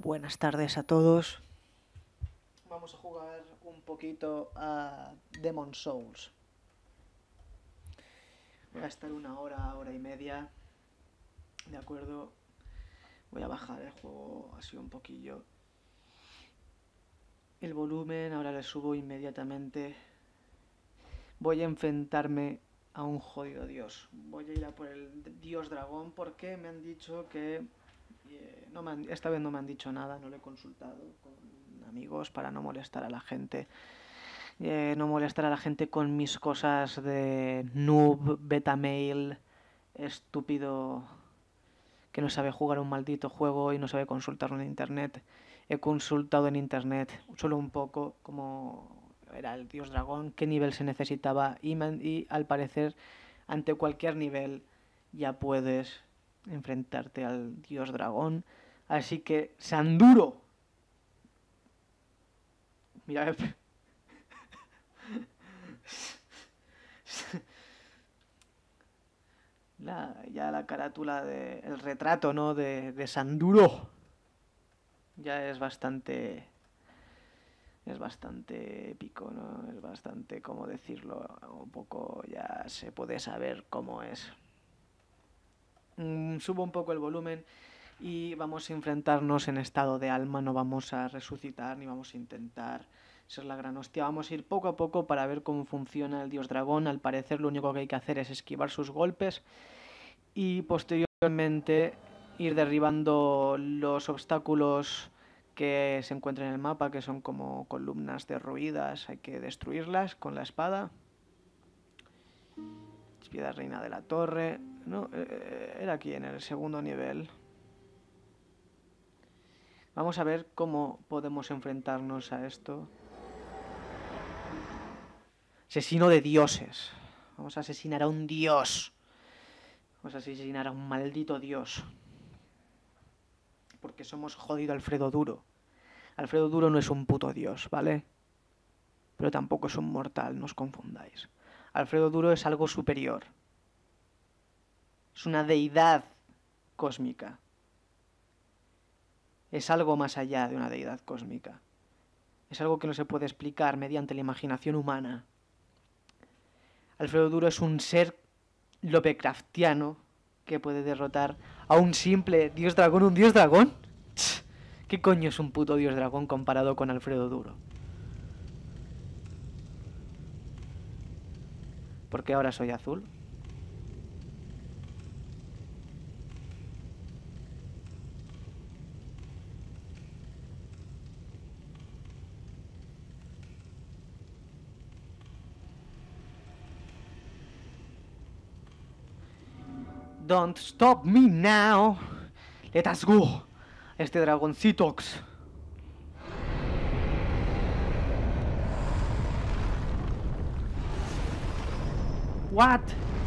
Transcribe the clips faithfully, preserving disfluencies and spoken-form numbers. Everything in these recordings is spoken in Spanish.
Buenas tardes a todos. Vamos a jugar un poquito a Demon Souls. Voy a estar una hora, hora y media. De acuerdo. Voy a bajar el juego así un poquillo. El volumen, ahora le subo inmediatamente. Voy a enfrentarme a un jodido dios. Voy a ir a por el dios dragón porque me han dicho que... Eh, no me han, esta vez no me han dicho nada, no lo he consultado con amigos para no molestar a la gente. Eh, no molestar a la gente con mis cosas de noob, beta mail, estúpido que no sabe jugar un maldito juego y no sabe consultarlo en internet. He consultado en internet solo un poco cómo era el dios dragón, qué nivel se necesitaba y, man, y al parecer ante cualquier nivel ya puedes enfrentarte al dios dragón. Así que Sanduro. Mira, La, ya la carátula de el retrato, ¿no? de, de Sanduro ya es bastante es bastante épico, ¿no? Es bastante, ¿cómo decirlo? Un poco ya se puede saber cómo es. Mm, subo un poco el volumen y vamos a enfrentarnos en estado de alma, no vamos a resucitar ni vamos a intentar ser la gran hostia. Vamos a ir poco a poco para ver cómo funciona el dios dragón. Al parecer lo único que hay que hacer es esquivar sus golpes y posteriormente ir derribando los obstáculos que se encuentran en el mapa, que son como columnas derruidas. Hay que destruirlas con la espada. Piedra reina de la torre. No, eh, era aquí en el segundo nivel. Vamos a ver cómo podemos enfrentarnos a esto. Asesino de dioses. Vamos a asesinar a un dios. Vamos a asesinar a un maldito dios. Porque somos jodido Alfredo Duro. Alfredo Duro no es un puto dios, ¿vale? Pero tampoco es un mortal, no os confundáis. Alfredo Duro es algo superior. Es una deidad cósmica. Es algo más allá de una deidad cósmica. Es algo que no se puede explicar mediante la imaginación humana. Alfredo Duro es un ser Lovecraftiano que puede derrotar a un simple dios dragón. ¿Un dios dragón? ¿Qué coño es un puto dios dragón comparado con Alfredo Duro? ¿Por qué ahora soy azul? Don't stop me now. Let us go. Este dragoncitox. What?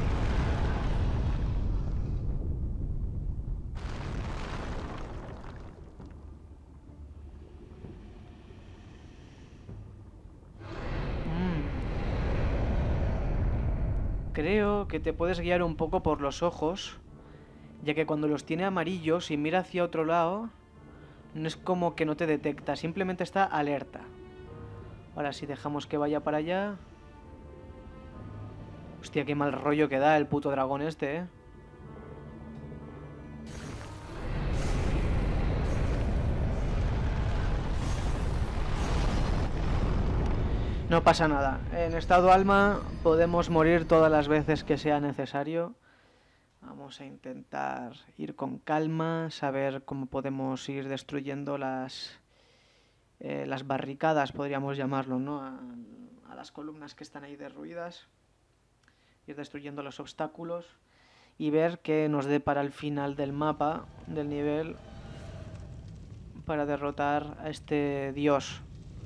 Creo que te puedes guiar un poco por los ojos, ya que cuando los tiene amarillos y mira hacia otro lado, no es como que no te detecta, simplemente está alerta. Ahora si dejamos que vaya para allá... Hostia, qué mal rollo que da el puto dragón este, eh. No pasa nada. En estado alma podemos morir todas las veces que sea necesario. Vamos a intentar ir con calma, saber cómo podemos ir destruyendo las eh, las barricadas, podríamos llamarlo, ¿no? A, a las columnas que están ahí derruidas. Ir destruyendo los obstáculos y ver qué nos dé para el final del mapa, del nivel, para derrotar a este dios.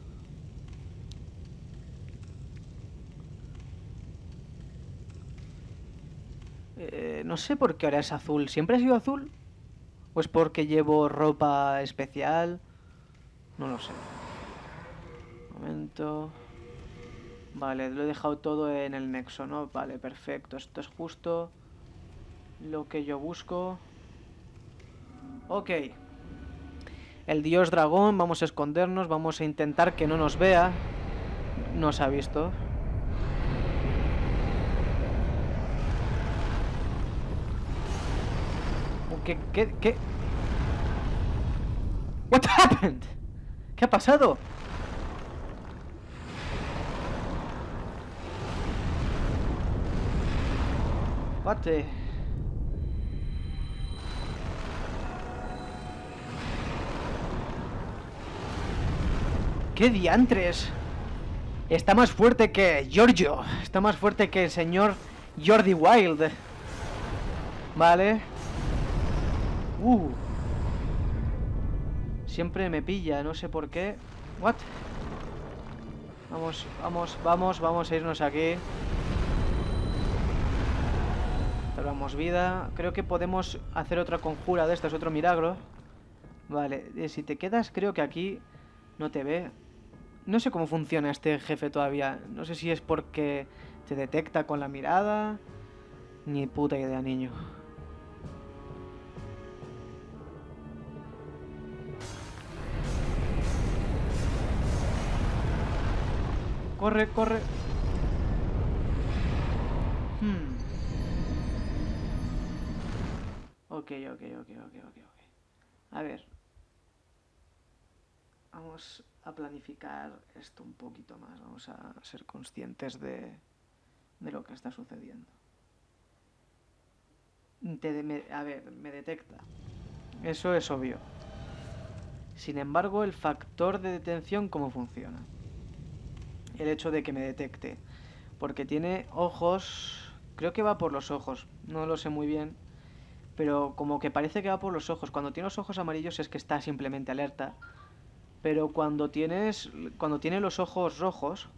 Eh, no sé por qué ahora es azul. ¿Siempre ha sido azul? ¿O es porque llevo ropa especial? No lo sé. Un momento. Vale, lo he dejado todo en el nexo, ¿no? Vale, perfecto. Esto es justo lo que yo busco. Ok. El dios dragón, vamos a escondernos, vamos a intentar que no nos vea. Nos ha visto. ¿Qué, qué, qué? What happened? ¿Qué ha pasado? What the... ¿Qué diantres? Está más fuerte que Giorgio. Está más fuerte que el señor Jordi Wild. Vale. Uh. Siempre me pilla, no sé por qué. What? Vamos, vamos, vamos, vamos a irnos aquí. Salvamos vida. Creo que podemos hacer otra conjura de estas, otro milagro. Vale, eh, si te quedas, creo que aquí no te ve. No sé cómo funciona este jefe todavía. No sé si es porque te detecta con la mirada. Ni puta idea, niño. Corre, corre. Hmm. Ok, ok, ok, ok, ok, ok. A ver. Vamos a planificar esto un poquito más. Vamos a ser conscientes de, de lo que está sucediendo. Te de, me, a ver, me detecta. Eso es obvio. Sin embargo, el factor de detención, ¿cómo funciona? El hecho de que me detecte. Porque tiene ojos... Creo que va por los ojos. No lo sé muy bien. Pero como que parece que va por los ojos. Cuando tiene los ojos amarillos es que está simplemente alerta. Pero cuando tienes... Cuando tiene los ojos rojos...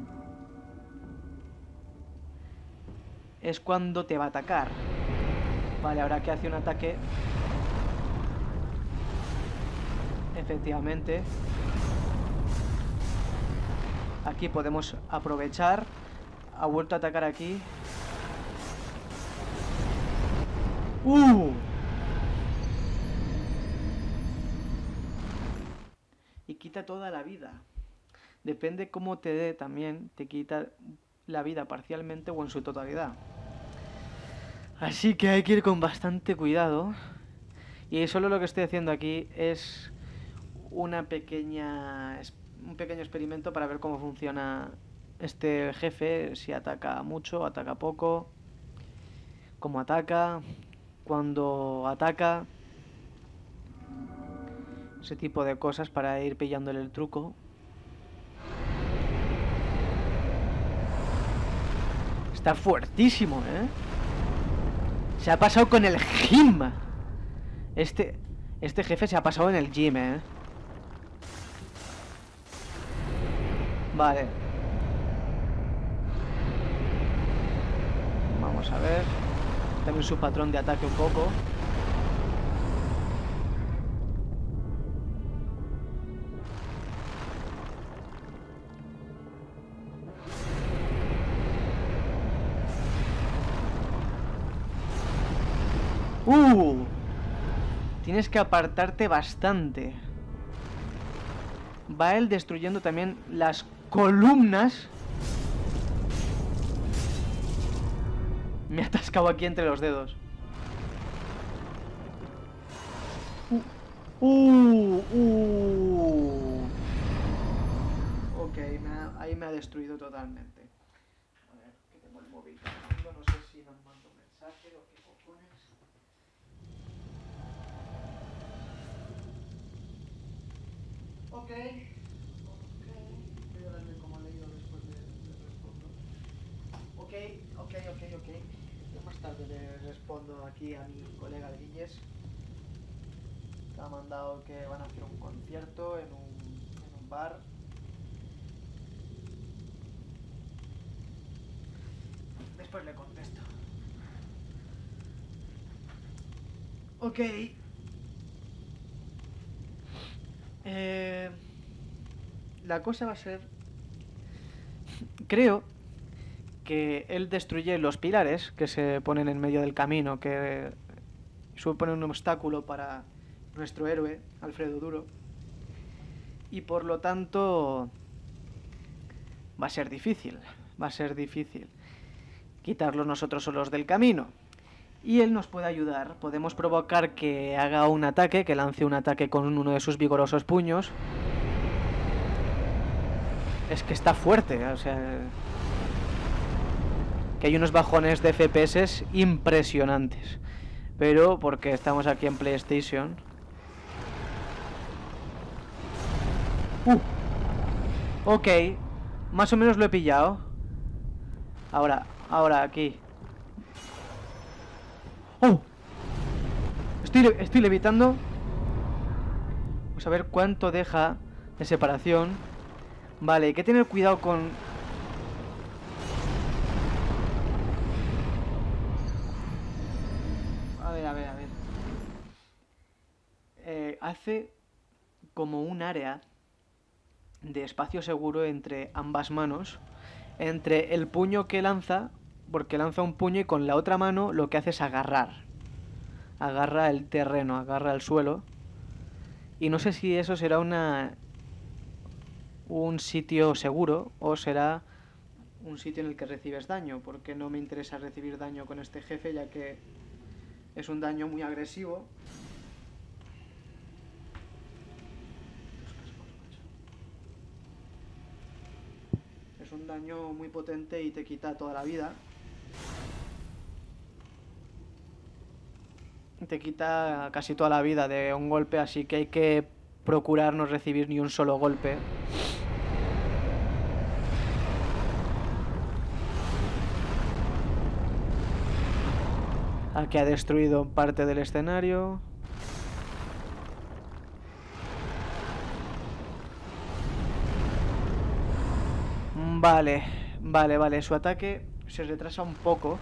Es cuando te va a atacar. Vale, ahora que hace un ataque... Efectivamente. Aquí podemos aprovechar. Ha vuelto a atacar aquí. ¡Uh! Y quita toda la vida. Depende cómo te dé también, te quita la vida parcialmente o en su totalidad. Así que hay que ir con bastante cuidado. Y solo lo que estoy haciendo aquí es una pequeña, un pequeño experimento para ver cómo funciona este jefe, si ataca mucho, ataca poco, cómo ataca, cuando ataca, ese tipo de cosas para ir pillándole el truco. Está fuertísimo, ¿eh? Se ha pasado con el gym. Este, este jefe se ha pasado en el gym, ¿eh? Vale. Vamos a ver. También su patrón de ataque un poco. ¡Uh! Tienes que apartarte bastante. Va él destruyendo también las columnas. Me ha atascado aquí entre los dedos. Uh, uh, uh. Ok, me ha, ahí me ha destruido totalmente. A ver, que tengo el móvil cargando, no sé si nos mando un mensaje o qué cojones. Ok. Ok. Voy a darle como he leído después de, de respondo. Ok, ok, ok, ok. Yo más tarde le respondo aquí a mi colega el Guilles. Que ha mandado que van a hacer un concierto en un, en un bar. Después le contesto. Ok. Eh, la cosa va a ser... Creo que él destruye los pilares que se ponen en medio del camino, que suponen un obstáculo para nuestro héroe, Alfredo Duro. Y por lo tanto va a ser difícil, va a ser difícil quitarlos nosotros solos del camino. Y él nos puede ayudar, podemos provocar que haga un ataque, que lance un ataque con uno de sus vigorosos puños. Es que está fuerte, o sea... que hay unos bajones de F P S impresionantes. Pero porque estamos aquí en PlayStation... Uh, ok, más o menos lo he pillado. Ahora, ahora aquí. ¡Oh! Estoy, estoy levitando. Vamos a ver cuánto deja de separación. Vale, hay que tener cuidado con... A ver, a ver, a ver. Eh, hace como un área de espacio seguro entre ambas manos, entre el puño que lanza, porque lanza un puño y con la otra mano lo que hace es agarrar. Agarra el terreno, agarra el suelo. Y no sé si eso será una un sitio seguro o será un sitio en el que recibes daño, porque no me interesa recibir daño con este jefe, ya que es un daño muy agresivo. Es un daño muy potente y te quita toda la vida. Te quita casi toda la vida de un golpe, así que hay que procurar no recibir ni un solo golpe. Aquí ha destruido parte del escenario. Vale, vale, vale. Su ataque se retrasa un poco.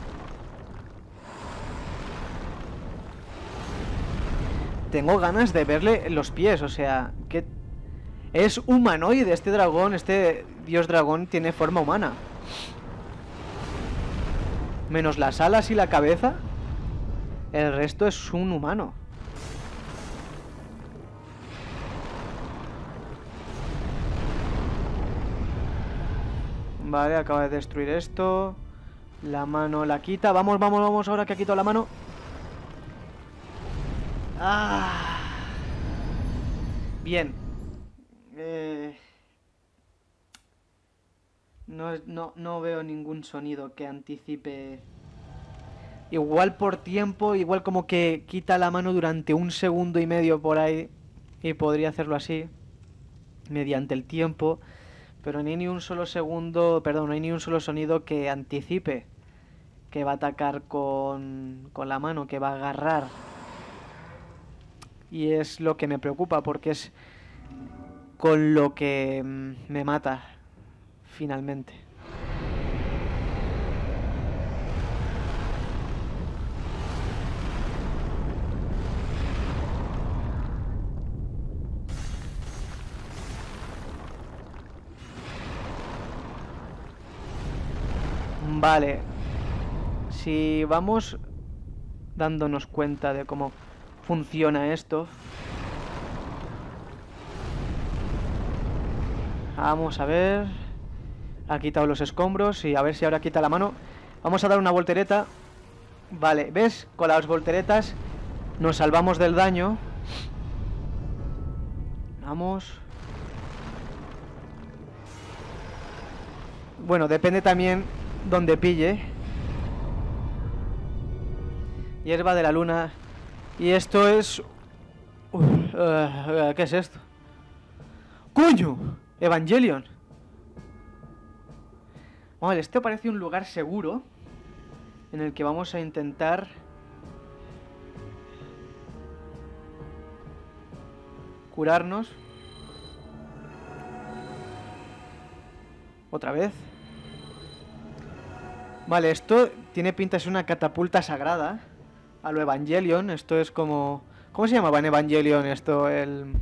Tengo ganas de verle los pies, o sea, que es humanoide este dragón, este dios dragón tiene forma humana. Menos las alas y la cabeza, el resto es un humano. Vale, acaba de destruir esto. La mano la quita. Vamos, vamos, vamos, ahora que ha quitado la mano. Ah. Bien. Eh... No, no, no veo ningún sonido que anticipe. Igual por tiempo, igual como que quita la mano durante un segundo y medio por ahí. Y podría hacerlo así, mediante el tiempo. Pero no hay ni un solo segundo, perdón, no hay ni un solo sonido que anticipe que va a atacar con, con la mano, que va a agarrar. Y es lo que me preocupa, porque es con lo que mm, me mata, finalmente. Vale. Si vamos dándonos cuenta de cómo funciona esto. Vamos a ver. Ha quitado los escombros y a ver si ahora quita la mano. Vamos a dar una voltereta. Vale, ¿ves? Con las volteretas nos salvamos del daño. Vamos. Bueno, depende también donde pille. Hierba de la luna. Y esto es... Uf, uh, ¿qué es esto? ¡Coño! Evangelion. Vale, este parece un lugar seguro en el que vamos a intentar curarnos. Otra vez. Vale, esto tiene pinta de ser una catapulta sagrada a lo Evangelion. Esto es como... ¿Cómo se llamaba en Evangelion esto? El...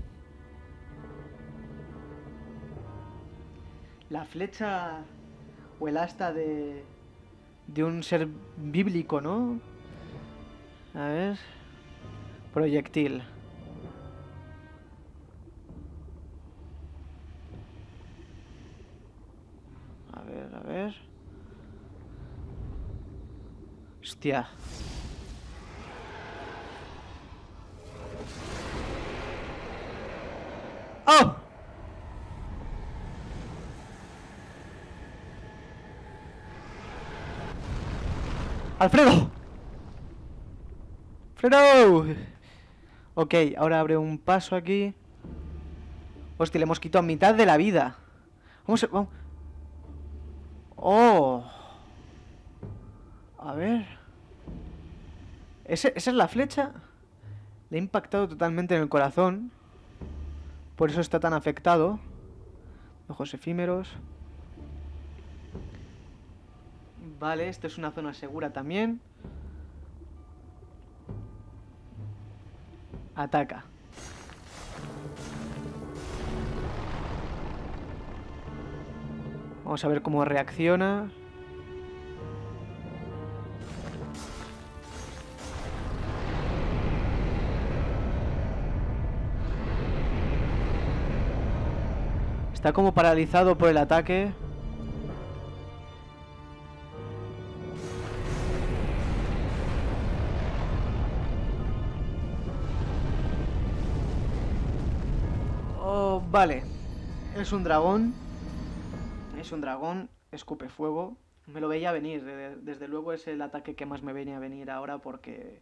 La flecha o el asta de... de un ser bíblico, ¿no? A ver... Proyectil. ver, a ver. Hostia. ¡Oh! ¡Alfredo! ¡Alfredo! Ok, ahora abre un paso aquí. Hostia, le hemos quitado mitad de la vida. Vamos a... Vamos. ¡Oh! A ver... ¿Ese, ¿Esa es la flecha? Le ha impactado totalmente en el corazón. Por eso está tan afectado. Ojos efímeros. Vale, esto es una zona segura también. Ataca. Vamos a ver cómo reacciona. Está como paralizado por el ataque. Oh, vale. Es un dragón. Es un dragón. Escupe fuego. Me lo veía venir. Desde luego es el ataque que más me venía a venir ahora porque...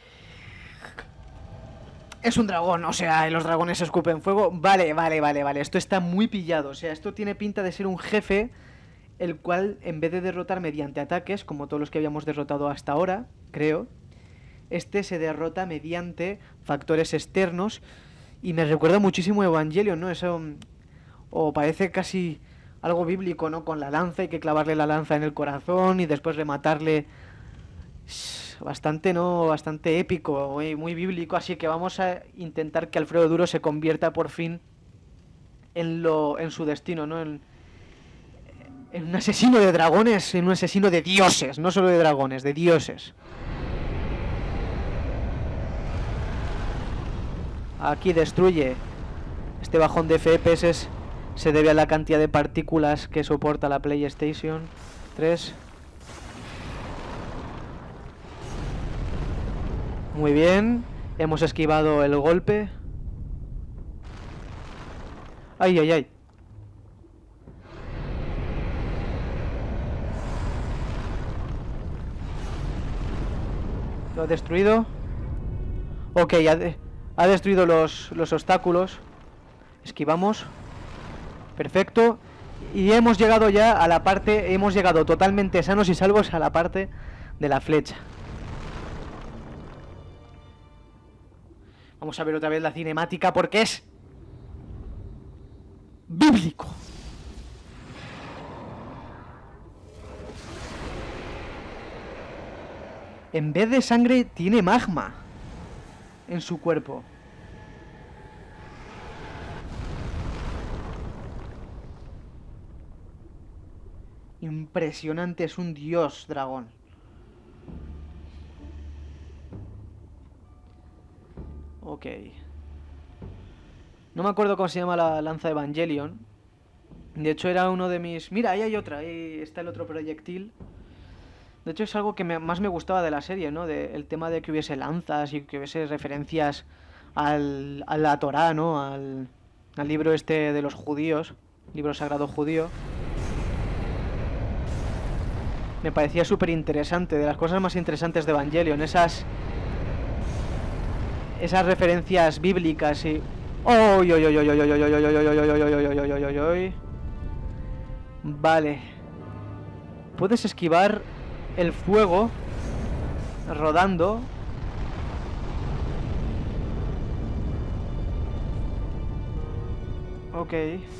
Es un dragón, o sea, los dragones escupen fuego. Vale, vale, vale, vale. Esto está muy pillado. O sea, esto tiene pinta de ser un jefe el cual, en vez de derrotar mediante ataques, como todos los que habíamos derrotado hasta ahora, creo, este se derrota mediante factores externos. Y me recuerda muchísimo a Evangelion, ¿no? Eso... O parece casi algo bíblico, ¿no? Con la lanza, hay que clavarle la lanza en el corazón y después rematarle... Bastante, ¿no? Bastante épico, muy, muy bíblico, así que vamos a intentar que Alfredo Duro se convierta por fin en lo en su destino, ¿no? En, en un asesino de dragones, en un asesino de dioses, no solo de dragones, de dioses. Aquí destruye. Este bajón de F P S se debe a la cantidad de partículas que soporta la PlayStation tres. Muy bien, hemos esquivado el golpe. Ay, ay, ay. Lo ha destruido. Ok, ha, de ha destruido los, los obstáculos. Esquivamos. Perfecto. Y hemos llegado ya a la parte... Hemos llegado totalmente sanos y salvos a la parte de la flecha. Vamos a ver otra vez la cinemática porque es bíblico. En vez de sangre tiene magma en su cuerpo. Impresionante, es un dios dragón. Ok. No me acuerdo cómo se llama la lanza Evangelion. De hecho era uno de mis... Mira, ahí hay otra, ahí está el otro proyectil. De hecho es algo que me, más me gustaba de la serie, ¿no? De, el tema de que hubiese lanzas y que hubiese referencias al, a la Torá, ¿no? Al, al libro este de los judíos, libro sagrado judío. Me parecía súper interesante, de las cosas más interesantes de Evangelion, esas... Esas referencias bíblicas y... ¡Oy, oy, oy, oy, oy, oy, oy, oy, oy, oy, oy, oy, oy, oy, oy, oy! Vale. Puedes esquivar el fuego rodando. Ok.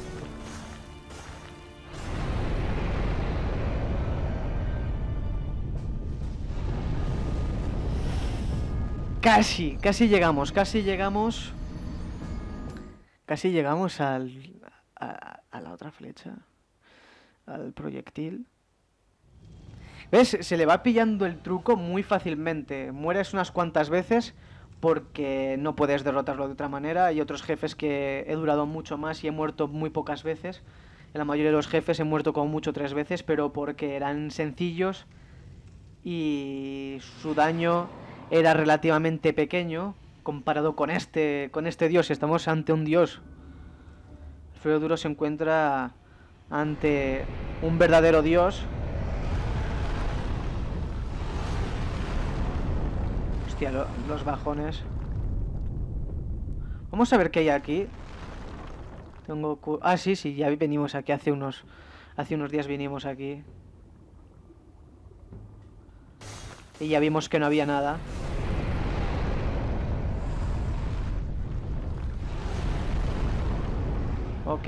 Casi, casi llegamos, casi llegamos. Casi llegamos al, a, a la otra flecha. Al proyectil. ¿Ves? Se le va pillando el truco muy fácilmente. Mueres unas cuantas veces porque no puedes derrotarlo de otra manera. Hay otros jefes que he durado mucho más y he muerto muy pocas veces. En la mayoría de los jefes he muerto como mucho tres veces, pero porque eran sencillos y su daño era relativamente pequeño comparado con este, con este dios. Estamos ante un dios. El Fuego Duro se encuentra ante un verdadero dios. Hostia, lo, los bajones. Vamos a ver qué hay aquí. Tengo... Ah, sí, sí, ya venimos aquí hace unos... Hace unos días vinimos aquí. Y ya vimos que no había nada. Ok.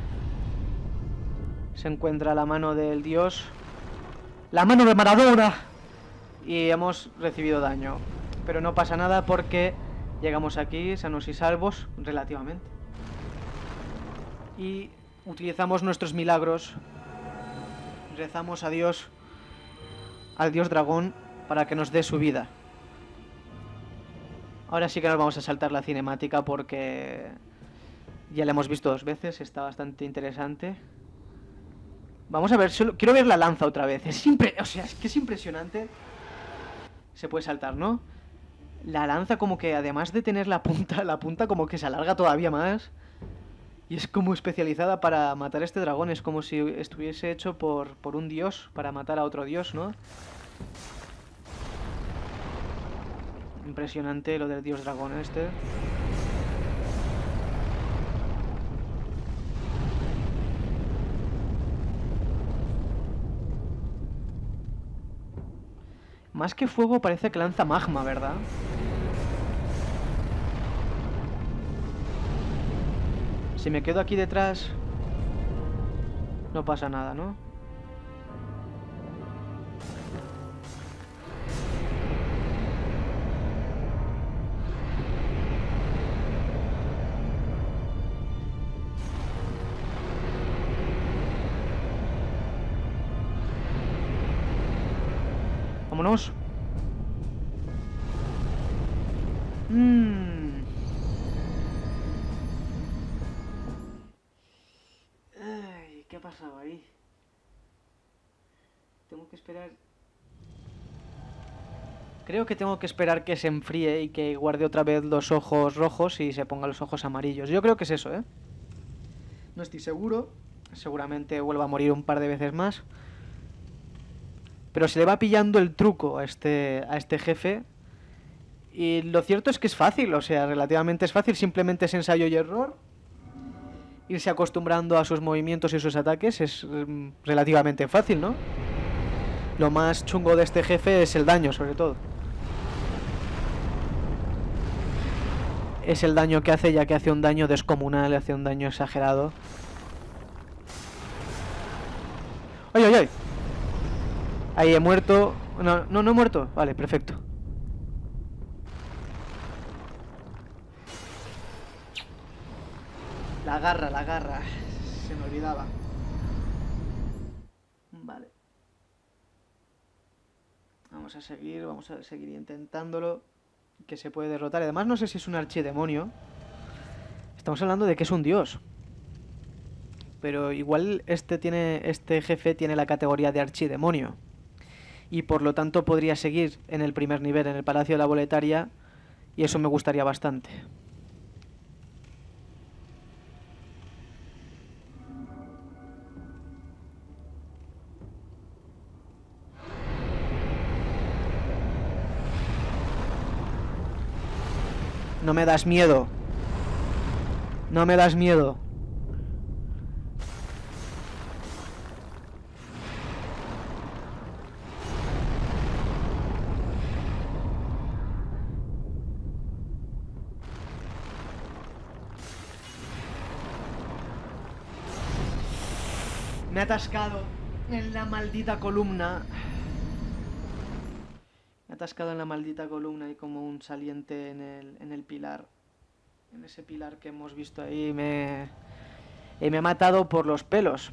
Se encuentra la mano del dios. ¡La mano de Maradona! Y hemos recibido daño. Pero no pasa nada porque llegamos aquí sanos y salvos, relativamente. Y utilizamos nuestros milagros. Rezamos a Dios, al dios dragón, para que nos dé su vida. Ahora sí que nos vamos a saltar la cinemática porque ya la hemos visto dos veces, está bastante interesante. Vamos a ver, solo quiero ver la lanza otra vez. Es impre... O sea, es que es impresionante. Se puede saltar, ¿no? La lanza como que además de tener la punta, la punta como que se alarga todavía más. Y es como especializada para matar a este dragón. Es como si estuviese hecho por, por un dios para matar a otro dios, ¿no? Impresionante lo del dios dragón este. Más que fuego parece que lanza magma, ¿verdad? Si me quedo aquí detrás, no pasa nada, ¿no? Vámonos. Mmm... ¿Qué ha pasado ahí? Tengo que esperar... Creo que tengo que esperar que se enfríe y que guarde otra vez los ojos rojos y se ponga los ojos amarillos. Yo creo que es eso, ¿eh? No estoy seguro. Seguramente vuelva a morir un par de veces más. Pero se le va pillando el truco a este, a este jefe. Y lo cierto es que es fácil, o sea, relativamente es fácil. Simplemente es ensayo y error. Irse acostumbrando a sus movimientos y sus ataques es mm, relativamente fácil, ¿no? Lo más chungo de este jefe es el daño, sobre todo. Es el daño que hace, ya que hace un daño descomunal, hace un daño exagerado. ¡Ay, ay, ay! Ahí he muerto. No, no, no he muerto. Vale, perfecto. La garra, la garra. Se me olvidaba. Vale. Vamos a seguir, vamos a seguir intentándolo. Que se puede derrotar. Además no sé si es un archidemonio. Estamos hablando de que es un dios. Pero igual este tiene, este jefe tiene la categoría de archidemonio. Y por lo tanto podría seguir en el primer nivel, en el Palacio de la Boletaria. Y eso me gustaría bastante. No me das miedo. No me das miedo. Me he atascado en la maldita columna. Me he atascado en la maldita columna y como un saliente en el, en el pilar. En ese pilar que hemos visto ahí me... Y me ha matado por los pelos.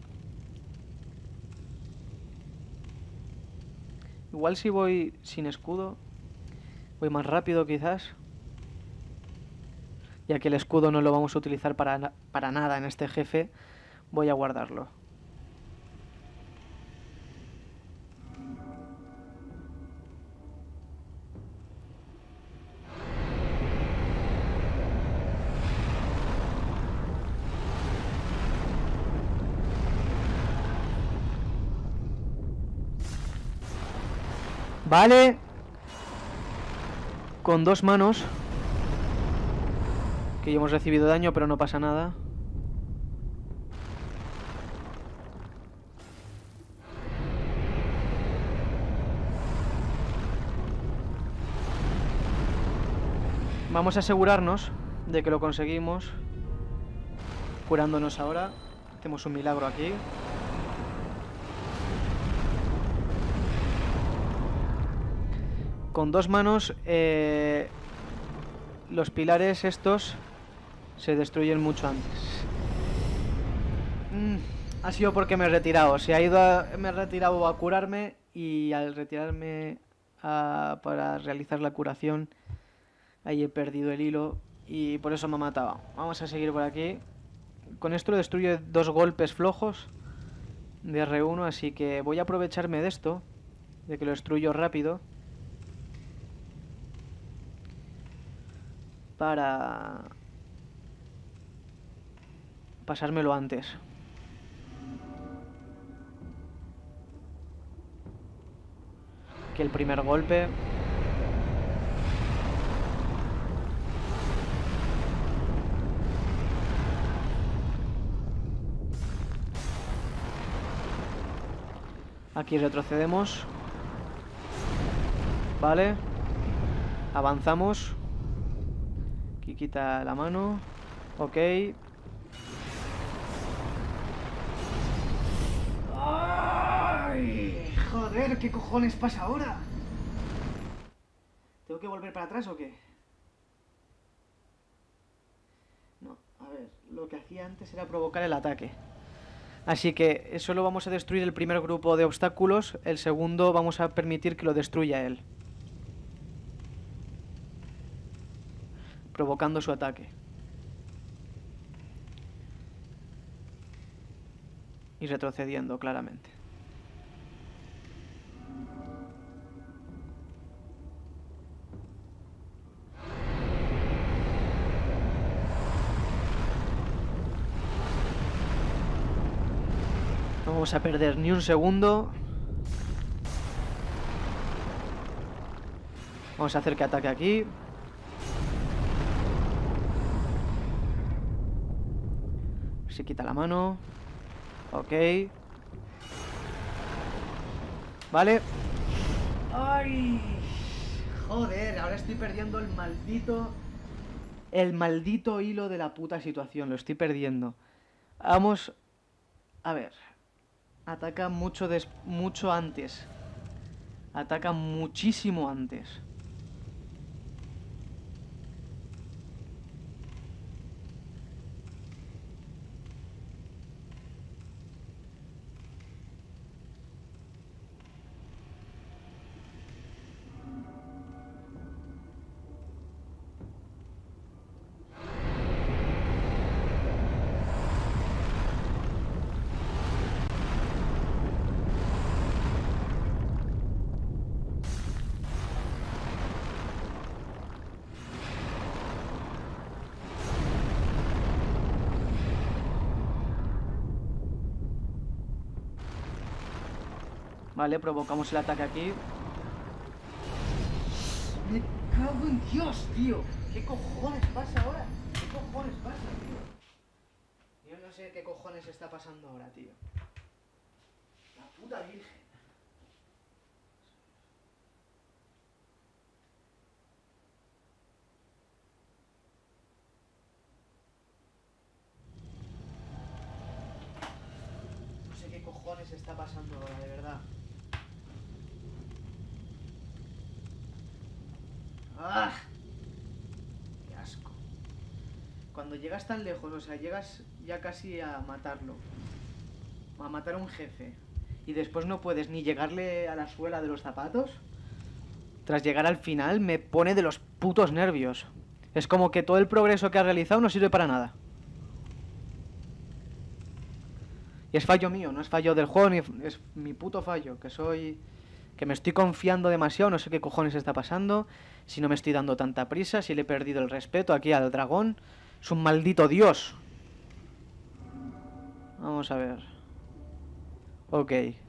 Igual si voy sin escudo, voy más rápido quizás. Ya que el escudo no lo vamos a utilizar para, na para nada en este jefe. Voy a guardarlo. Vale. Con dos manos. Que ya hemos recibido daño, pero no pasa nada. Vamos a asegurarnos de que lo conseguimos. Curándonos ahora. Hacemos un milagro aquí. Con dos manos eh, los pilares estos se destruyen mucho antes. Mm, ha sido porque me he retirado. Se ha ido a, me he retirado a curarme y al retirarme a, para realizar la curación, ahí he perdido el hilo y por eso me ha matado. Vamos a seguir por aquí. Con esto lo destruye dos golpes flojos de erre uno, así que voy a aprovecharme de esto, de que lo destruyo rápido, para pasármelo antes. Que el primer golpe. Aquí retrocedemos. Vale. Avanzamos. Aquí quita la mano. Ok. ¡Ay! Joder, ¿qué cojones pasa ahora? ¿Tengo que volver para atrás o qué? No, a ver, lo que hacía antes era provocar el ataque. Así que solo vamos a destruir el primer grupo de obstáculos, el segundo vamos a permitir que lo destruya él, provocando su ataque. Y retrocediendo, claramente. No vamos a perder ni un segundo. Vamos a hacer que ataque aquí. Se quita la mano. Ok. Vale. ¡Ay! Joder, ahora estoy perdiendo el maldito... El maldito hilo de la puta situación. Lo estoy perdiendo. Vamos... A ver. Ataca mucho, des... mucho antes. Ataca muchísimo antes. Vale, provocamos el ataque aquí. Me cago en Dios, tío. ¿Qué cojones pasa ahora? ¿Qué cojones pasa, tío? Yo no sé qué cojones está pasando ahora, tío. La puta virgen. No sé qué cojones está pasando ahora, de verdad. ¡Ah! ¡Qué asco! Cuando llegas tan lejos, o sea, llegas ya casi a matarlo. A matar a un jefe. Y después no puedes ni llegarle a la suela de los zapatos. Tras llegar al final me pone de los putos nervios. Es como que todo el progreso que has realizado no sirve para nada. Y es fallo mío, no es fallo del juego, ni es mi puto fallo, que soy... Que me estoy confiando demasiado, no sé qué cojones está pasando, si no me estoy dando tanta prisa, si le he perdido el respeto aquí al dragón. Es un maldito dios. Vamos a ver. Ok.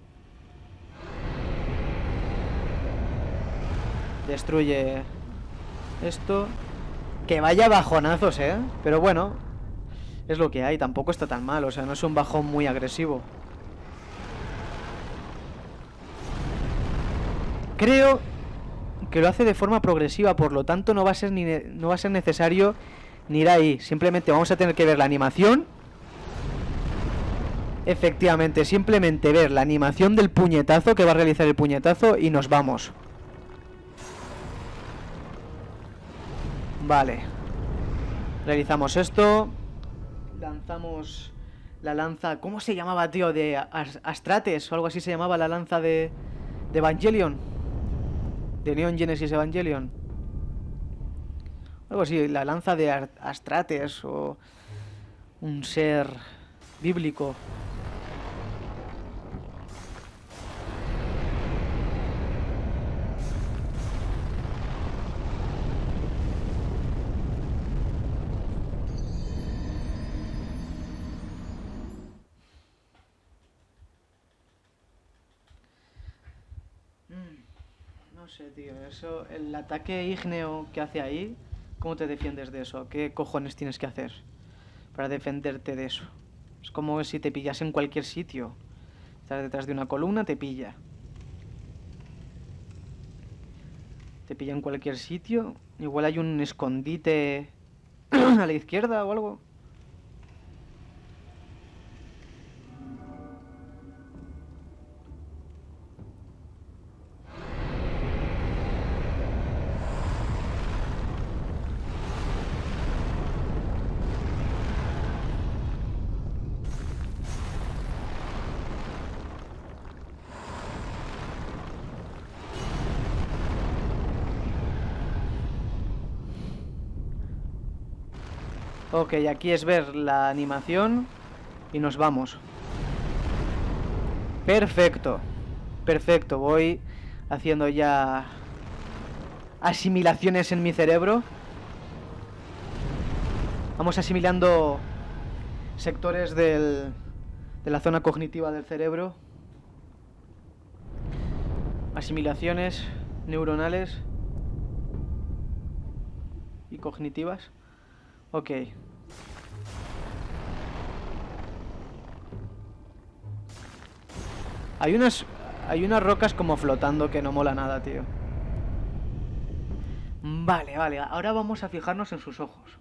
Destruye esto. Que vaya bajonazos, eh. Pero bueno, es lo que hay, tampoco está tan mal. O sea, no es un bajón muy agresivo. Creo que lo hace de forma progresiva, por lo tanto no va a ser ni no va a ser necesario ni ir ahí. Simplemente vamos a tener que ver la animación. Efectivamente, simplemente ver la animación del puñetazo, que va a realizar el puñetazo, y nos vamos. Vale. Realizamos esto. Lanzamos la lanza... ¿Cómo se llamaba, tío? De Astrates o algo así se llamaba la lanza de... De Evangelion. De Neon Genesis Evangelion. Algo así, la lanza de Astrates o... Un ser bíblico. No sé, tío, eso, el ataque ígneo que hace ahí, ¿cómo te defiendes de eso? ¿Qué cojones tienes que hacer para defenderte de eso? Es como si te pillas en cualquier sitio. Estás detrás de una columna, te pilla. Te pilla en cualquier sitio. Igual hay un escondite a la izquierda o algo. Ok, aquí es ver la animación y nos vamos. Perfecto. Perfecto, voy haciendo ya asimilaciones en mi cerebro. Vamos asimilando sectores del, de la zona cognitiva del cerebro. Asimilaciones neuronales y cognitivas. Ok. Hay unas... Hay unas rocas como flotando que no mola nada, tío. Vale, vale. Ahora vamos a fijarnos en sus ojos.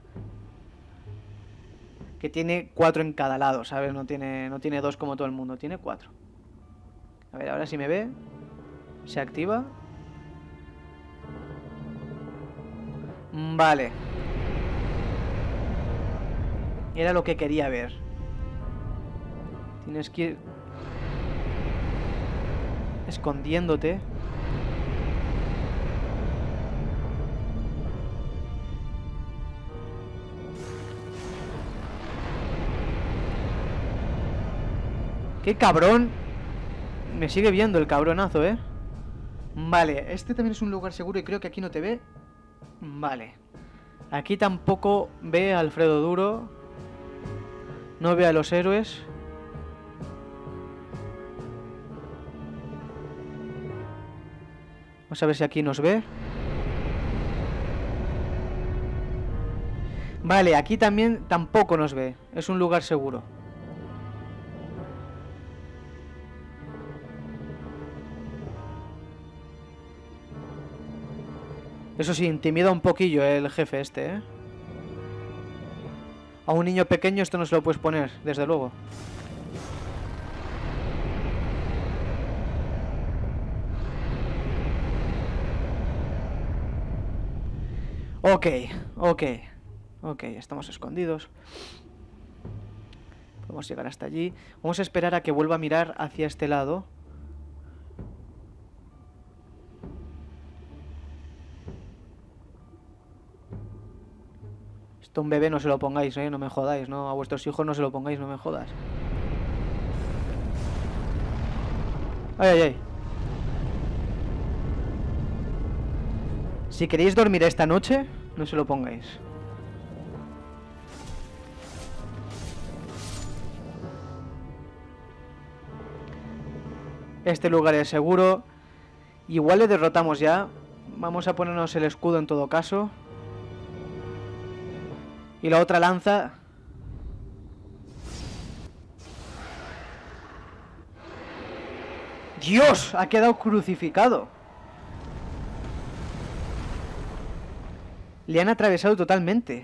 Que tiene cuatro en cada lado, ¿sabes? No tiene, no tiene dos como todo el mundo. Tiene cuatro. A ver, ahora si me ve. Se activa. Vale. Era lo que quería ver. Tienes que ir escondiéndote. ¡Qué cabrón! Me sigue viendo el cabronazo, ¿eh? Vale, este también es un lugar seguro y creo que aquí no te ve. Vale. Aquí tampoco ve a Alfredo Duro. No ve a los héroes. Vamos a ver si aquí nos ve. Vale, aquí también tampoco nos ve. Es un lugar seguro. Eso sí, intimida un poquillo el jefe este, ¿eh? A un niño pequeño esto no se lo puedes poner, desde luego. Ok, ok. Ok, estamos escondidos. Podemos llegar hasta allí. Vamos a esperar a que vuelva a mirar hacia este lado. Esto a un bebé no se lo pongáis, ¿eh? No me jodáis, ¿no? A vuestros hijos no se lo pongáis, no me jodas. Ay, ay, ay. Si queréis dormir esta noche, no se lo pongáis. Este lugar es seguro. Igual le derrotamos ya. Vamos a ponernos el escudo en todo caso. Y la otra lanza. ¡Dios! Ha quedado crucificado. Le han atravesado totalmente.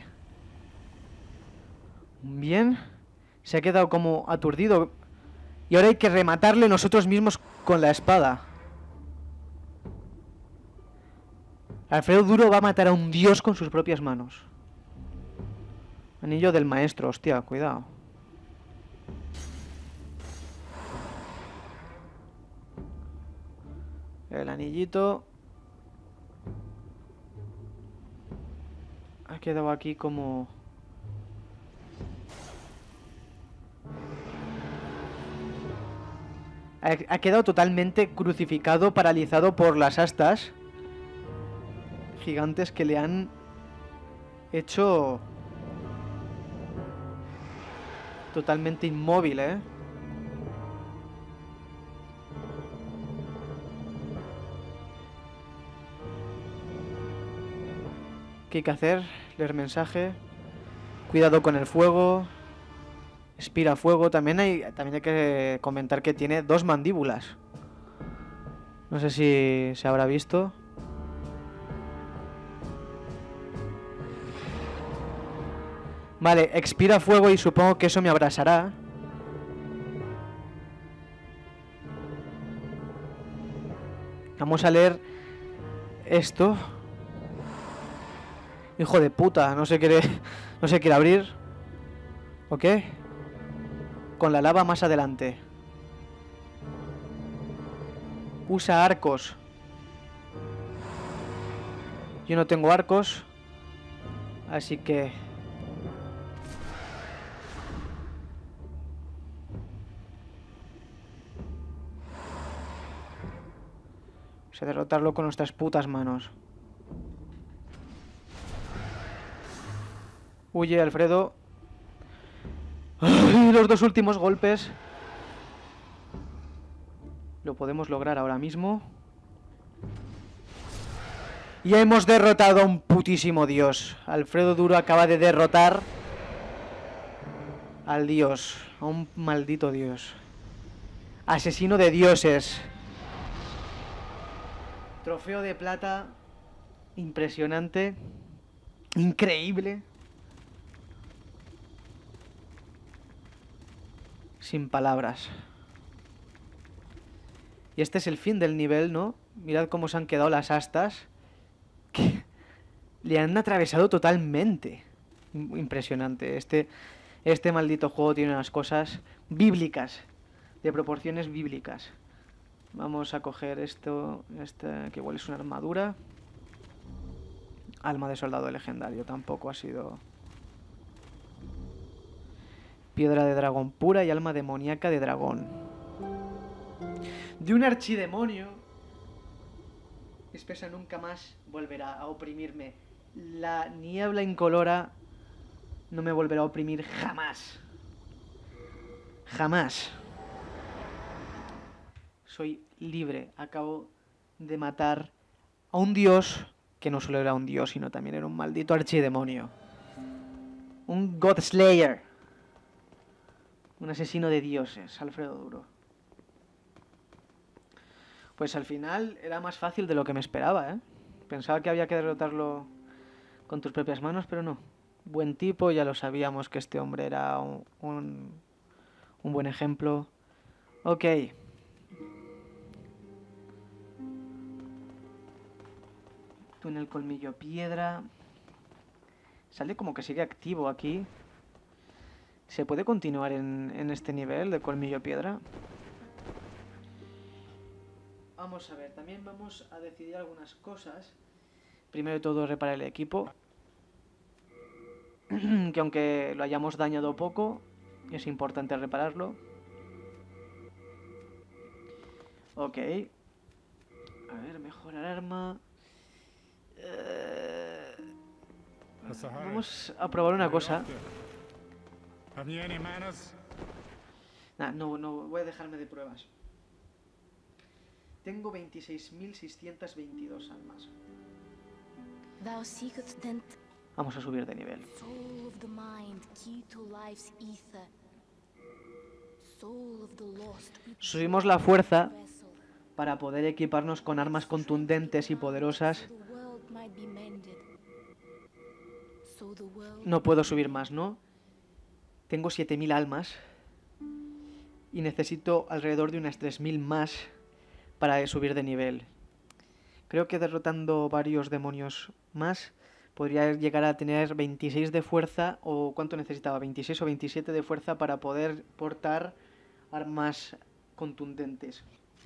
Bien. Se ha quedado como aturdido. Y ahora hay que rematarle nosotros mismos con la espada. Alfredo Duro va a matar a un dios con sus propias manos. Anillo del maestro, hostia, cuidado. El anillito. Ha quedado aquí como... Ha, ha quedado totalmente crucificado, paralizado por las astas gigantes que le han hecho totalmente inmóvil, ¿eh? ¿Qué hay que hacer? Leer mensaje. Cuidado con el fuego. Expira fuego. También hay, también hay que comentar que tiene dos mandíbulas. No sé si se habrá visto. Vale, expira fuego y supongo que eso me abrasará. Vamos a leer esto. Hijo de puta, no se quiere, no se quiere abrir. ¿Ok? Con la lava más adelante. Usa arcos. Yo no tengo arcos. Así que... Vamos a derrotarlo con nuestras putas manos. Huye, Alfredo. ¡Ay! Los dos últimos golpes. Lo podemos lograr ahora mismo. Ya hemos derrotado a un putísimo dios. Alfredo Duro acaba de derrotar al dios. A un maldito dios. Asesino de dioses. Trofeo de plata. Impresionante. Increíble. Sin palabras. Y este es el fin del nivel, ¿no? Mirad cómo se han quedado las astas. Que le han atravesado totalmente. Impresionante. Este, este maldito juego tiene unas cosas bíblicas. De proporciones bíblicas. Vamos a coger esto. Este, que igual es una armadura. Alma de soldado legendario. Tampoco ha sido... Piedra de dragón pura y alma demoníaca de dragón. De un archidemonio. Espesa nunca más volverá a oprimirme. La niebla incolora no me volverá a oprimir jamás. Jamás. Soy libre. Acabo de matar a un dios que no solo era un dios, sino también era un maldito archidemonio. Un God Slayer. Un asesino de dioses, Alfredo Duro. Pues al final era más fácil de lo que me esperaba, ¿eh? Pensaba que había que derrotarlo con tus propias manos, pero no. Buen tipo, ya lo sabíamos que este hombre era un, un, un buen ejemplo. Ok. Túnel colmillo piedra. Sale como que sigue activo aquí. ¿Se puede continuar en, en este nivel de colmillo piedra? Vamos a ver, también vamos a decidir algunas cosas. Primero de todo, reparar el equipo. Que aunque lo hayamos dañado poco, es importante repararlo. Ok. A ver, mejorar arma. Eh, Vamos a probar una cosa. Nah, no, no, voy a dejarme de pruebas. Tengo veintiséis mil seiscientos veintidós almas. Vamos a subir de nivel. Subimos la fuerza para poder equiparnos con armas contundentes y poderosas. No puedo subir más, ¿no? Tengo siete mil almas y necesito alrededor de unas tres mil más para subir de nivel. Creo que derrotando varios demonios más podría llegar a tener veintiséis de fuerza, o ¿cuánto necesitaba? veintiséis o veintisiete de fuerza para poder portar armas contundentes.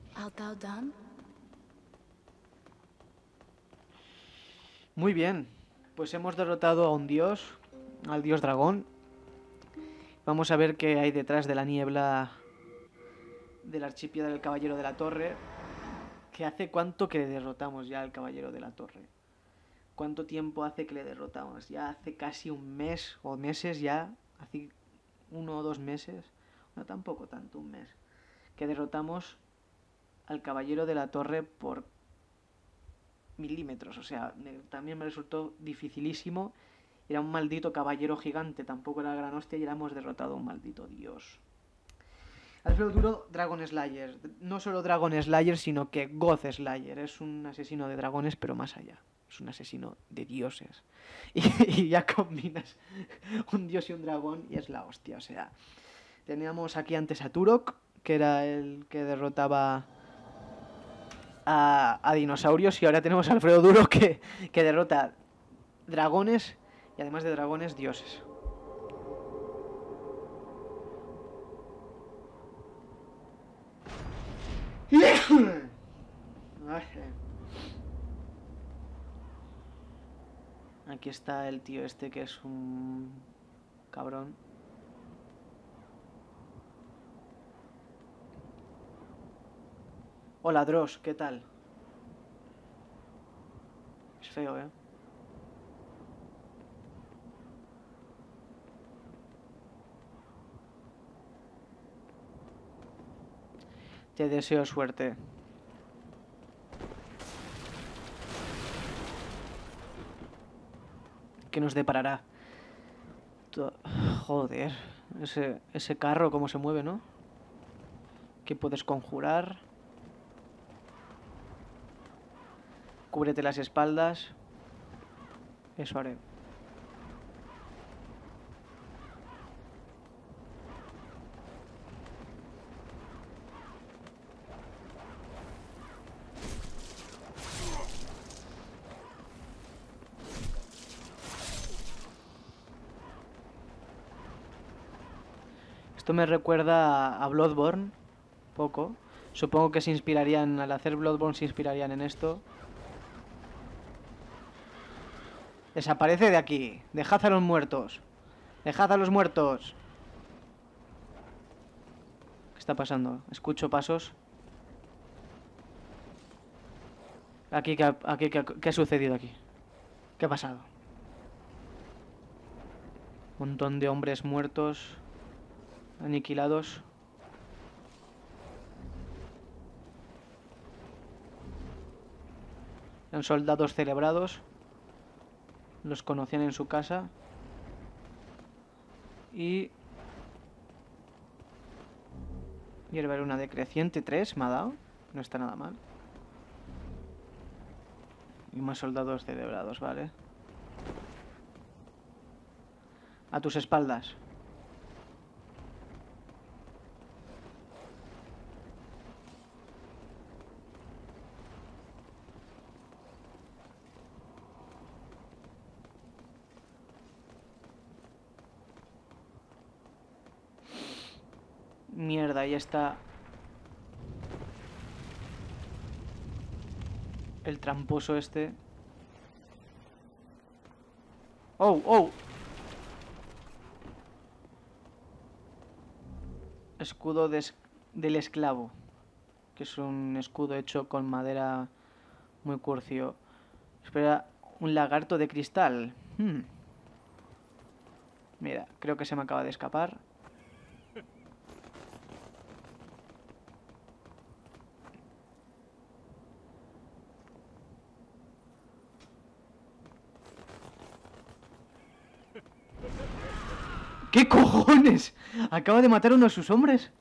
Muy bien, pues hemos derrotado a un dios, al dios dragón. Vamos a ver qué hay detrás de la niebla del archipiélago del Caballero de la Torre. ¿Que hace cuánto que le derrotamos ya al Caballero de la Torre? ¿Cuánto tiempo hace que le derrotamos? Ya hace casi un mes, o meses ya, hace uno o dos meses, no tampoco tanto, un mes, que derrotamos al Caballero de la Torre por milímetros. O sea, también me resultó dificilísimo. Era un maldito caballero gigante, tampoco era gran hostia, y ya hemos derrotado a un maldito dios. Alfredo Duro, Dragon Slayer. No solo Dragon Slayer, sino que God Slayer. Es un asesino de dragones, pero más allá. Es un asesino de dioses. Y, y ya combinas un dios y un dragón y es la hostia. O sea, teníamos aquí antes a Turok, que era el que derrotaba a, a dinosaurios, y ahora tenemos a Alfredo Duro que, que derrota dragones y además de dragones, dioses. Aquí está el tío este que es un cabrón. Hola Dross, ¿qué tal? Es feo, ¿eh? Te deseo suerte. ¿Qué nos deparará? Joder, ese, ese carro cómo se mueve, ¿no? ¿Qué puedes conjurar? Cúbrete las espaldas. Eso haré. Esto me recuerda a Bloodborne, poco. Supongo que se inspirarían, al hacer Bloodborne se inspirarían en esto. Desaparece de aquí. Dejad a los muertos. Dejad a los muertos. ¿Qué está pasando? Escucho pasos. Aquí, ¿qué, aquí, qué, qué ha sucedido aquí? ¿Qué ha pasado? Un montón de hombres muertos, aniquilados. Eran soldados celebrados. Los conocían en su casa. Y... hierba luna decreciente tres me ha dado. No está nada mal. Y más soldados celebrados, vale. A tus espaldas. Mierda, ahí está el tramposo este. ¡Oh, oh! Escudo de es del esclavo. que es un escudo hecho con madera muy curcio. Espera, un lagarto de cristal. Hmm. Mira, creo que se me acaba de escapar. ¿Qué cojones? Acaba de matar a uno de sus hombres.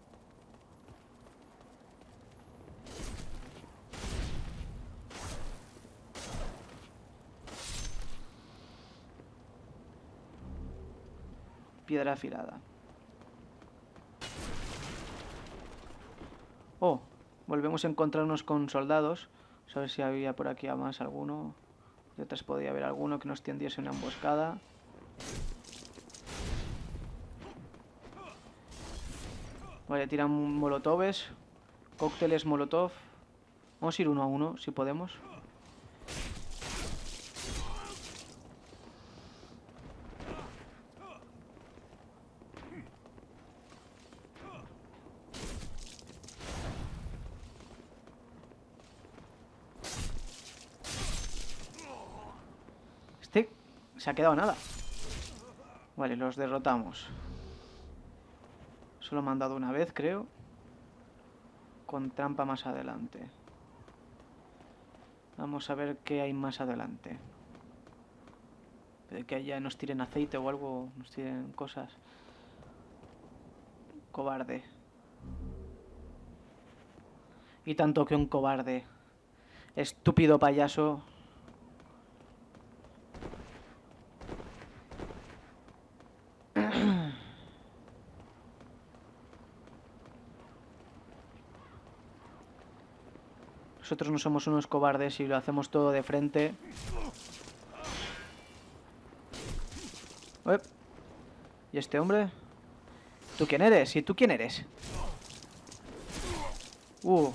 Piedra afilada. Oh, volvemos a encontrarnos con soldados. A ver si había por aquí a más alguno. Detrás podía haber alguno que nos tendiese una emboscada. Vale, tiran molotovs. Cócteles molotov. Vamos a ir uno a uno, si podemos. Este se ha quedado nada. Vale, los derrotamos. Solo me han dado una vez, creo. Con trampa más adelante. Vamos a ver qué hay más adelante. De que allá nos tiren aceite o algo, nos tiren cosas. Cobarde. Y tanto que un cobarde. Estúpido payaso. Nosotros no somos unos cobardes y lo hacemos todo de frente. Uep. ¿Y este hombre? ¿Tú quién eres? ¿Y tú quién eres? Uh.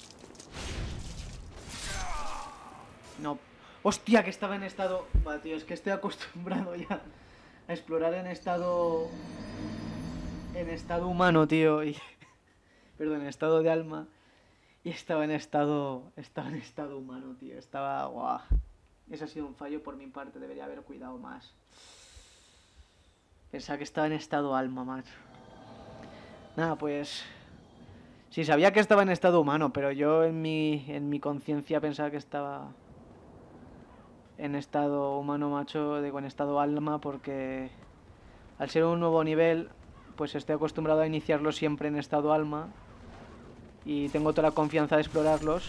No. ¡Hostia! Que estaba en estado... Vale, tío, es que estoy acostumbrado ya a explorar en estado... En estado humano, tío. Y... Perdón, en estado de alma. Y estaba en estado... Estaba en estado humano, tío. Estaba... Guau. Ese ha sido un fallo por mi parte. Debería haber cuidado más. Pensaba que estaba en estado alma, macho. Nada, pues... Sí, sabía que estaba en estado humano, pero yo en mi, en mi conciencia pensaba que estaba... En estado humano, macho, digo en estado alma, porque... Al ser un nuevo nivel, pues estoy acostumbrado a iniciarlo siempre en estado alma. Y tengo toda la confianza de explorarlos.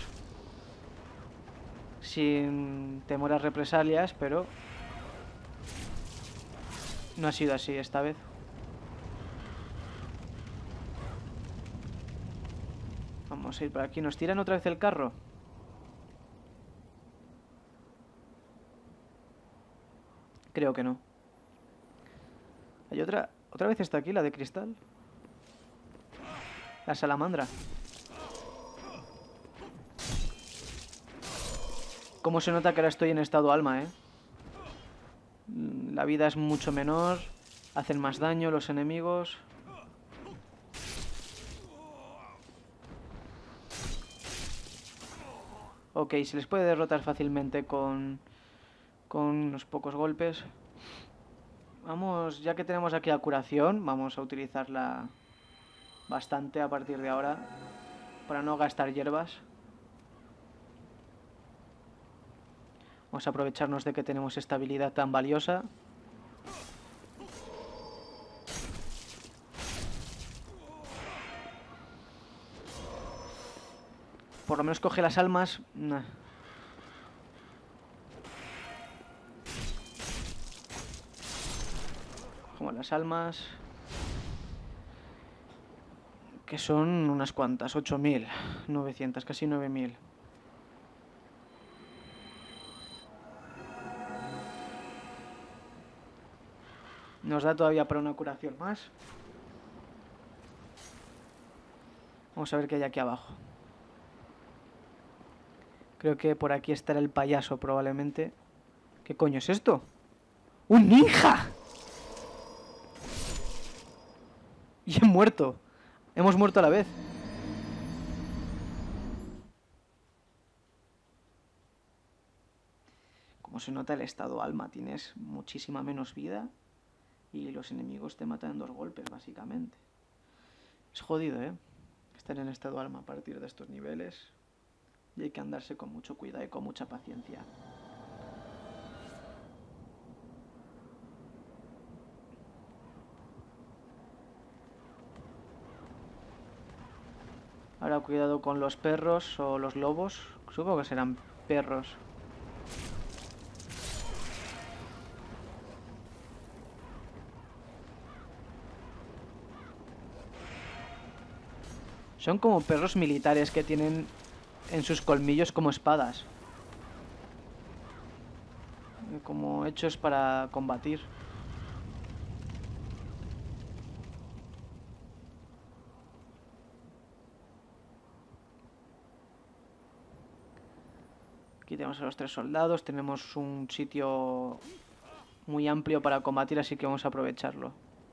Sin temor a represalias, pero... No ha sido así esta vez. Vamos a ir por aquí. ¿Nos tiran otra vez el carro? Creo que no. Hay otra... ¿Otra vez está aquí, la de cristal? La salamandra. Cómo se nota que ahora estoy en estado alma, ¿eh? La vida es mucho menor. Hacen más daño los enemigos. Ok, se les puede derrotar fácilmente con... Con unos pocos golpes. Vamos, ya que tenemos aquí la curación, vamos a utilizarla bastante a partir de ahora. Para no gastar hierbas. Vamos a aprovecharnos de que tenemos esta habilidad tan valiosa. Por lo menos coge las almas. Nah. Como las almas. Que son unas cuantas, ocho mil novecientos, casi nueve mil. Nos da todavía para una curación más. Vamos a ver qué hay aquí abajo. Creo que por aquí estará el payaso probablemente. ¿Qué coño es esto? ¡Un ninja! Y he muerto. Hemos muerto a la vez. se nota el estado alma. Tienes muchísima menos vida y los enemigos te matan en dos golpes, básicamente. Es jodido, ¿eh? Estar en estado alma a partir de estos niveles. Y hay que andarse con mucho cuidado y con mucha paciencia. Ahora cuidado con los perros o los lobos. Supongo que serán perros. Son como perros militares que tienen en sus colmillos como espadas. Como hechos para combatir. Aquí tenemos a los tres soldados. Tenemos un sitio muy amplio para combatir, así que vamos a aprovecharlo.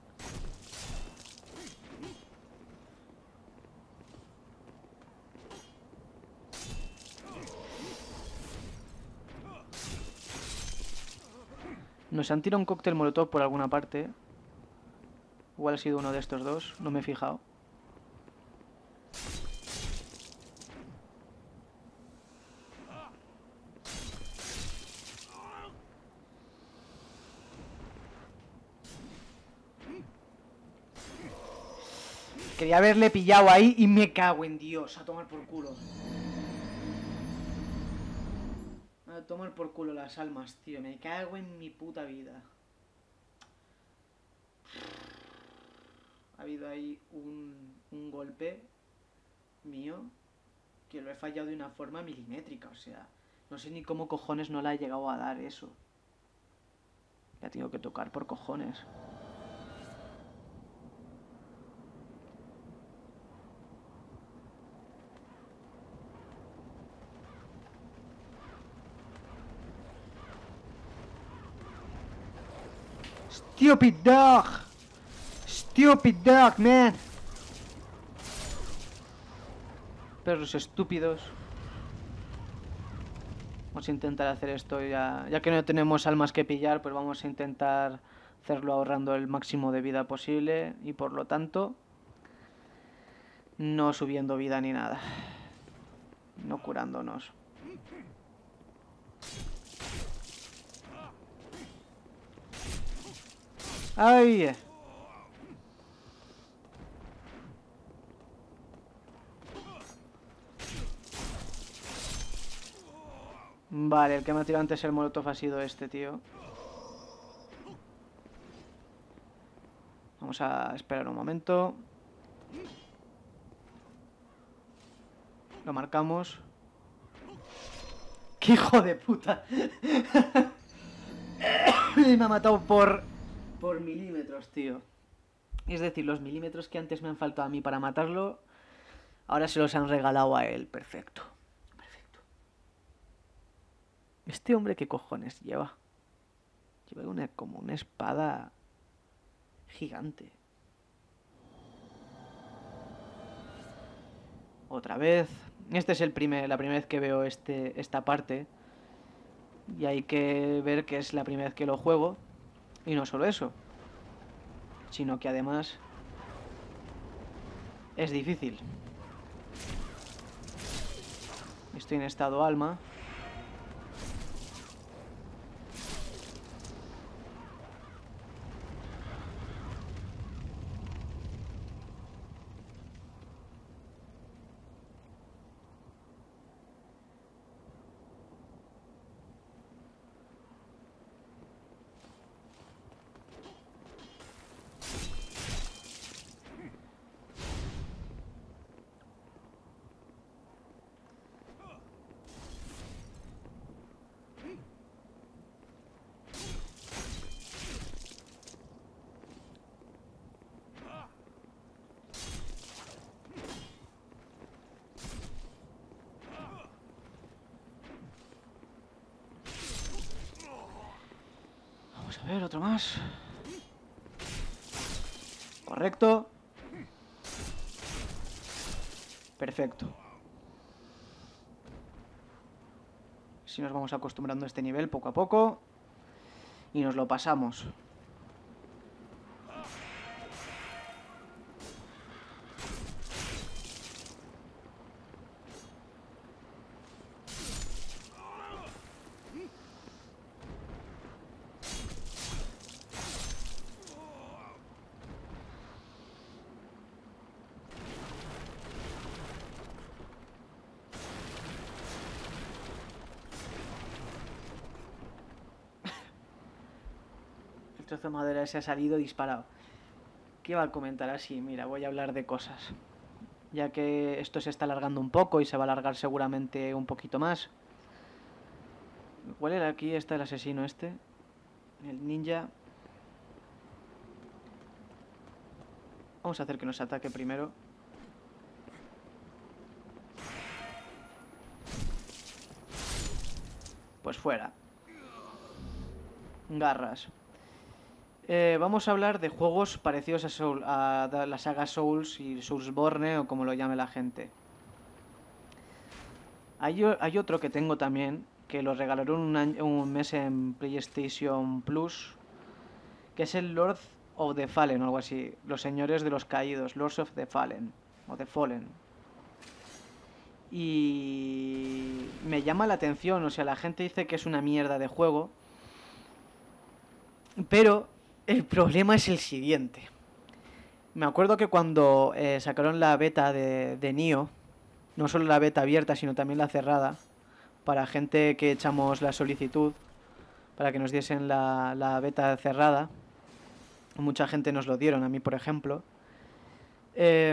Nos han tirado un cóctel molotov por alguna parte. Igual ha sido uno de estos dos, no me he fijado. Quería haberle pillado ahí y me cago en Dios. A tomar por culo. A tomar por culo las almas, tío. Me cago en mi puta vida. Ha habido ahí un, un golpe mío que lo he fallado de una forma milimétrica. O sea, no sé ni cómo cojones no le ha llegado a dar eso. Le ha tenido que tocar por cojones. Stupid dog! Stupid dog, man! Perros estúpidos. Vamos a intentar hacer esto ya... Ya que no tenemos almas que pillar, pues vamos a intentar hacerlo ahorrando el máximo de vida posible. Y por lo tanto, no subiendo vida ni nada. No curándonos. ¡Ay! Vale, el que me ha tirado antes el molotov ha sido este, tío. Vamos a esperar un momento. Lo marcamos. ¡Qué hijo de puta! Me ha matado por... Por milímetros, tío. Es decir, los milímetros que antes me han faltado a mí para matarlo, ahora se los han regalado a él. Perfecto. Perfecto. ¿Este hombre qué cojones lleva? Lleva una, como una espada gigante. Otra vez. Esta es el primer, la primera vez que veo este, esta parte. Y hay que ver que es la primera vez que lo juego. Y no solo eso, sino que además es difícil. Estoy en estado alma. Vamos a ver, otro más. Correcto. Perfecto. Si nos vamos acostumbrando a este nivel poco a poco. Y nos lo pasamos. El trozo de madera se ha salido disparado. ¿Qué va a comentar así? Mira, voy a hablar de cosas. Ya que esto se está alargando un poco y se va a alargar seguramente un poquito más. ¿Cuál era? Aquí está el asesino este. El ninja. Vamos a hacer que nos ataque primero. Pues fuera. Garras. Eh, vamos a hablar de juegos parecidos a, Soul, a la saga Souls y Soulsborne o como lo llame la gente. Hay, hay otro que tengo también, que lo regalaron un, año, un mes en PlayStation Plus, que es el Lord of the Fallen o algo así. Los señores de los caídos, Lords of the Fallen o The Fallen. Y me llama la atención, o sea, la gente dice que es una mierda de juego, pero el problema es el siguiente. Me acuerdo que cuando eh, sacaron la beta de, de Nioh, no solo la beta abierta, sino también la cerrada, para gente que echamos la solicitud, para que nos diesen la, la beta cerrada, mucha gente nos lo dieron, a mí por ejemplo, eh,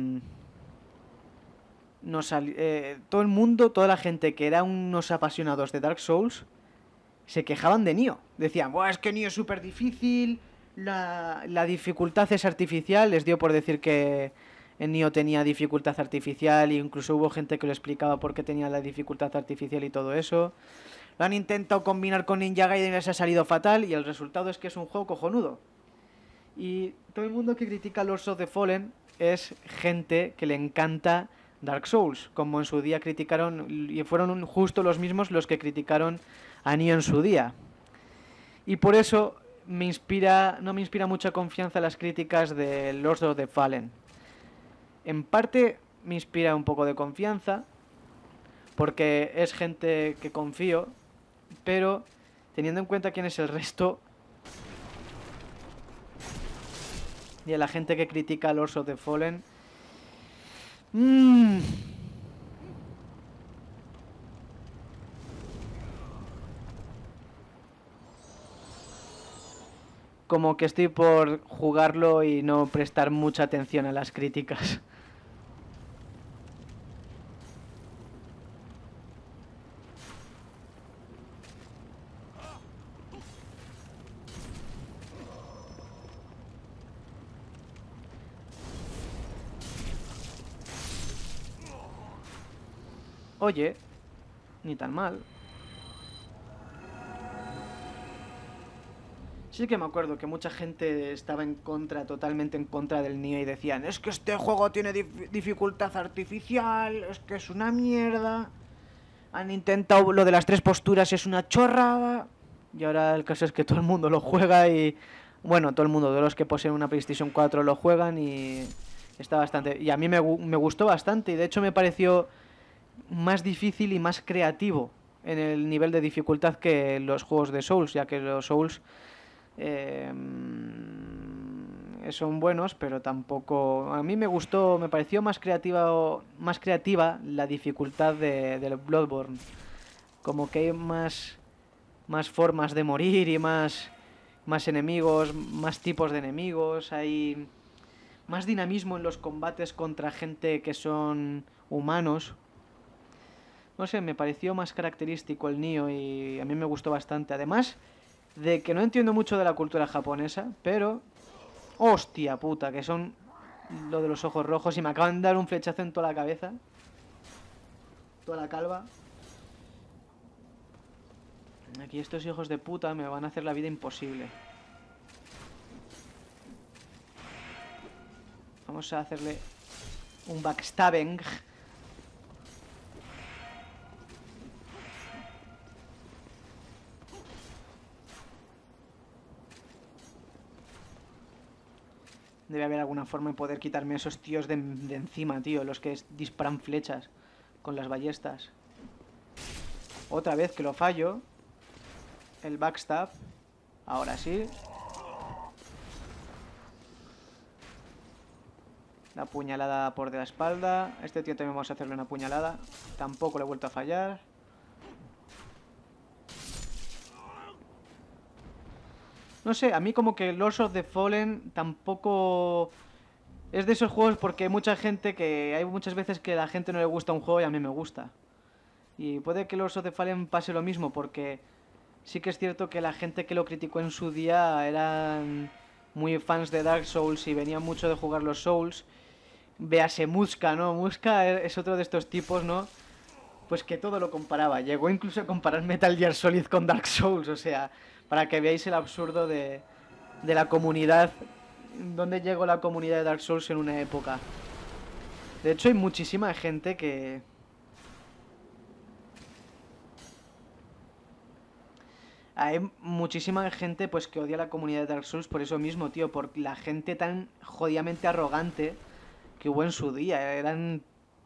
nos eh, todo el mundo, toda la gente que era unos apasionados de Dark Souls, se quejaban de Nioh. Decían, Buah, es que Nioh es súper difícil, la, la dificultad es artificial. Les dio por decir que en Nioh tenía dificultad artificial, e incluso hubo gente que lo explicaba por qué tenía la dificultad artificial y todo eso. Lo han intentado combinar con Ninja Gaiden y les ha salido fatal, y el resultado es que es un juego cojonudo. Y todo el mundo que critica Lords of the Fallen es gente que le encanta Dark Souls, como en su día criticaron, y fueron justo los mismos los que criticaron a Nioh en su día. Y por eso me inspira, no me inspira mucha confianza las críticas de Lords of the Fallen. En parte me inspira un poco de confianza, porque es gente que confío, pero teniendo en cuenta quién es el resto y a la gente que critica a Lords of the Fallen, mmm, como que estoy por jugarlo y no prestar mucha atención a las críticas. Oye, ni tan mal. Sí que me acuerdo que mucha gente estaba en contra, totalmente en contra del Nioh, y decían, es que este juego tiene dif dificultad artificial, es que es una mierda, han intentado lo de las tres posturas, es una chorrada. Y ahora el caso es que todo el mundo lo juega y... Bueno, todo el mundo de los que poseen una PlayStation cuatro lo juegan y está bastante... Y a mí me, me gustó bastante, y de hecho me pareció más difícil y más creativo en el nivel de dificultad que los juegos de Souls, ya que los Souls eh, son buenos, pero tampoco... A mí me gustó, me pareció más creativa, más creativa la dificultad de, del Bloodborne. Como que hay más, más formas de morir y más, más enemigos, más tipos de enemigos, hay más dinamismo en los combates contra gente que son humanos. No sé, me pareció más característico el Nioh y a mí me gustó bastante. Además de que no entiendo mucho de la cultura japonesa, pero... ¡Hostia puta! Que son lo de los ojos rojos y me acaban de dar un flechazo en toda la cabeza. Toda la calva. Aquí estos hijos de puta me van a hacer la vida imposible. Vamos a hacerle un backstabbing. Debe haber alguna forma de poder quitarme a esos tíos de, de encima, tío. Los que disparan flechas con las ballestas. Otra vez que lo fallo. El backstab. Ahora sí. La puñalada por de la espalda. A este tío también vamos a hacerle una puñalada. Tampoco le he vuelto a fallar. No sé, a mí como que Lords of the Fallen tampoco... Es de esos juegos porque hay mucha gente que... Hay muchas veces que a la gente no le gusta un juego y a mí me gusta. Y puede que Lords of the Fallen pase lo mismo porque... Sí que es cierto que la gente que lo criticó en su día eran muy fans de Dark Souls y venían mucho de jugar los Souls. Véase Muska, ¿no? Muska es otro de estos tipos, ¿no? Pues que todo lo comparaba. Llegó incluso a comparar Metal Gear Solid con Dark Souls, o sea, para que veáis el absurdo de, de la comunidad, dónde llegó la comunidad de Dark Souls en una época. De hecho, hay muchísima gente que... Hay muchísima gente pues que odia la comunidad de Dark Souls por eso mismo, tío, por la gente tan jodidamente arrogante que hubo en su día. Eran...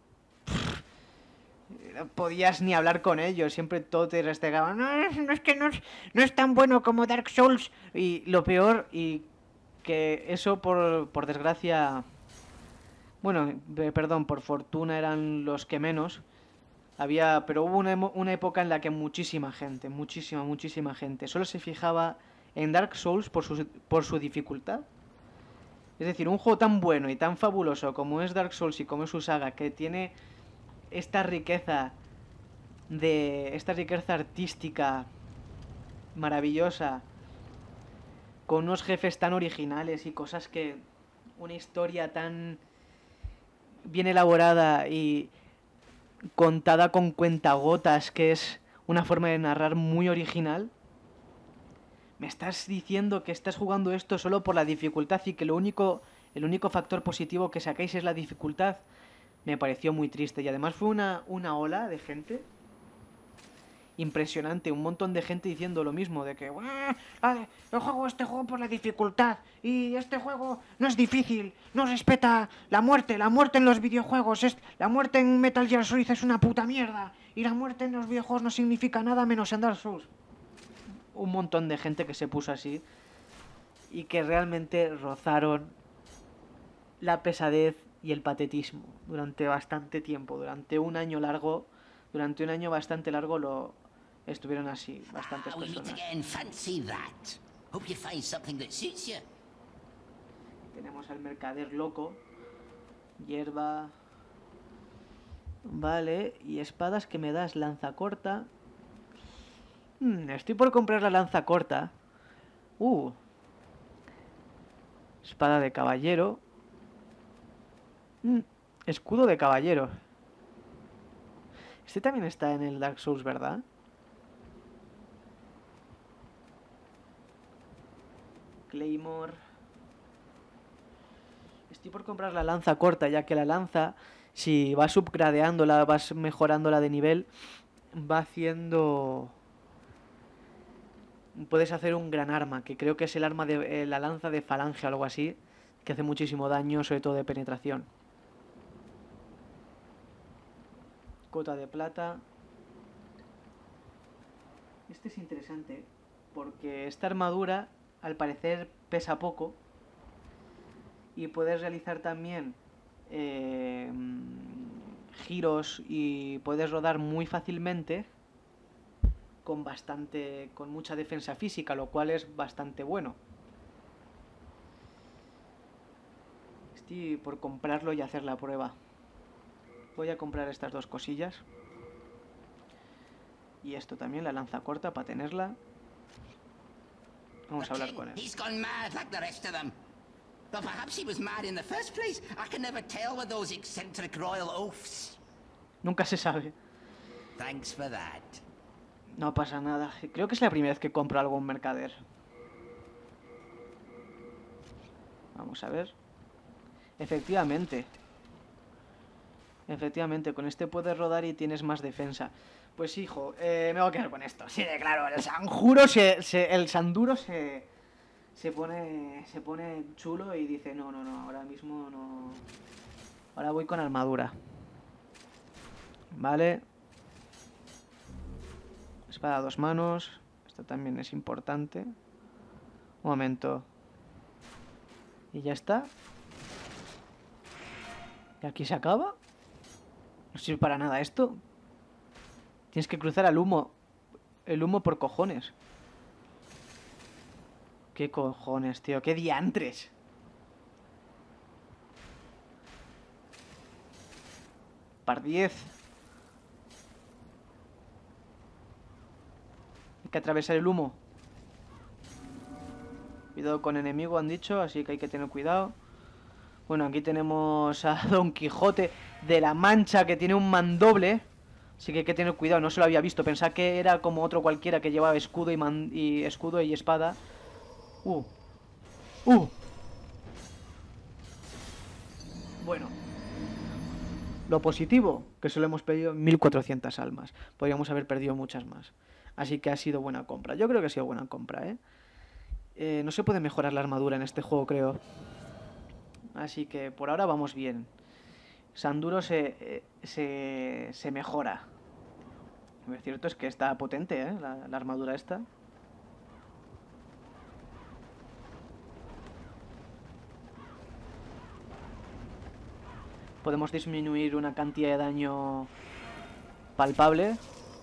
No podías ni hablar con ellos, siempre todo te restregaban. No, no es que no es, no es tan bueno como Dark Souls. Y lo peor, y que eso por, por desgracia... Bueno, perdón, por fortuna eran los que menos. Había, pero hubo una, una época en la que muchísima gente, muchísima, muchísima gente solo se fijaba en Dark Souls por su, por su dificultad. Es decir, un juego tan bueno y tan fabuloso como es Dark Souls y como es su saga, que tiene esta riqueza de... esta riqueza artística maravillosa, con unos jefes tan originales y cosas que... una historia tan bien elaborada y... contada con cuentagotas, que es una forma de narrar muy original. ¿Me estás diciendo que estás jugando esto solo por la dificultad y que lo único, el único factor positivo que sacáis es la dificultad? Me pareció muy triste y además fue una, una ola de gente impresionante, un montón de gente diciendo lo mismo, de que yo juego este juego por la dificultad y este juego no es difícil, no respeta la muerte, la muerte en los videojuegos, es, la muerte en Metal Gear Solid es una puta mierda y la muerte en los videojuegos no significa nada menos en Dark Souls. Un montón de gente que se puso así y que realmente rozaron la pesadez y el patetismo durante bastante tiempo, durante un año largo, durante un año bastante largo lo estuvieron así bastantes personas. Tenemos al mercader loco, hierba, vale, y espadas que me das, lanza corta. Hmm, estoy por comprar la lanza corta. Uh, espada de caballero. Mm, escudo de caballero. Este también está en el Dark Souls, ¿verdad? Claymore. Estoy por comprar la lanza corta, ya que la lanza, si vas upgradeándola, vas mejorándola de nivel, va haciendo... Puedes hacer un gran arma, que creo que es el arma de eh, la lanza de falange o algo así, que hace muchísimo daño, sobre todo de penetración. Cota de plata. Este es interesante, porque esta armadura, al parecer, pesa poco. Y puedes realizar también eh, giros y puedes rodar muy fácilmente con bastante, con mucha defensa física, lo cual es bastante bueno. Estoy por comprarlo y hacer la prueba. Voy a comprar estas dos cosillas. Y esto también, la lanza corta, para tenerla. Vamos a hablar con él. Nunca se sabe. No pasa nada. Creo que es la primera vez que compro algo en mercader. Vamos a ver. Efectivamente. Efectivamente, con este puedes rodar y tienes más defensa. Pues hijo, eh, me voy a quedar con esto. Sí, claro, el Sanjuro se, se, el Sanduro se, se pone, se pone chulo y dice, no, no, no, ahora mismo no... Ahora voy con armadura. Vale. Espada a dos manos. Esto también es importante. Un momento. Y ya está. ¿Y aquí se acaba? No sirve para nada esto. Tienes que cruzar al humo. El humo por cojones. ¿Qué cojones, tío? ¿Qué diantres? Par diez. Hay que atravesar el humo. Cuidado con enemigo, han dicho, así que hay que tener cuidado. Bueno, aquí tenemos a Don Quijote de la Mancha, que tiene un mandoble. Así que hay que tener cuidado, no se lo había visto. Pensaba que era como otro cualquiera que llevaba escudo y, man y escudo y espada. Uh. Uh. Bueno. Lo positivo, que solo hemos perdido mil cuatrocientas almas. Podríamos haber perdido muchas más. Así que ha sido buena compra. Yo creo que ha sido buena compra, ¿eh? eh no se puede mejorar la armadura en este juego, creo. Así que por ahora vamos bien. Sanduro se, eh, se, se mejora. Lo cierto es que está potente, ¿eh? La, la armadura esta. Podemos disminuir una cantidad de daño palpable.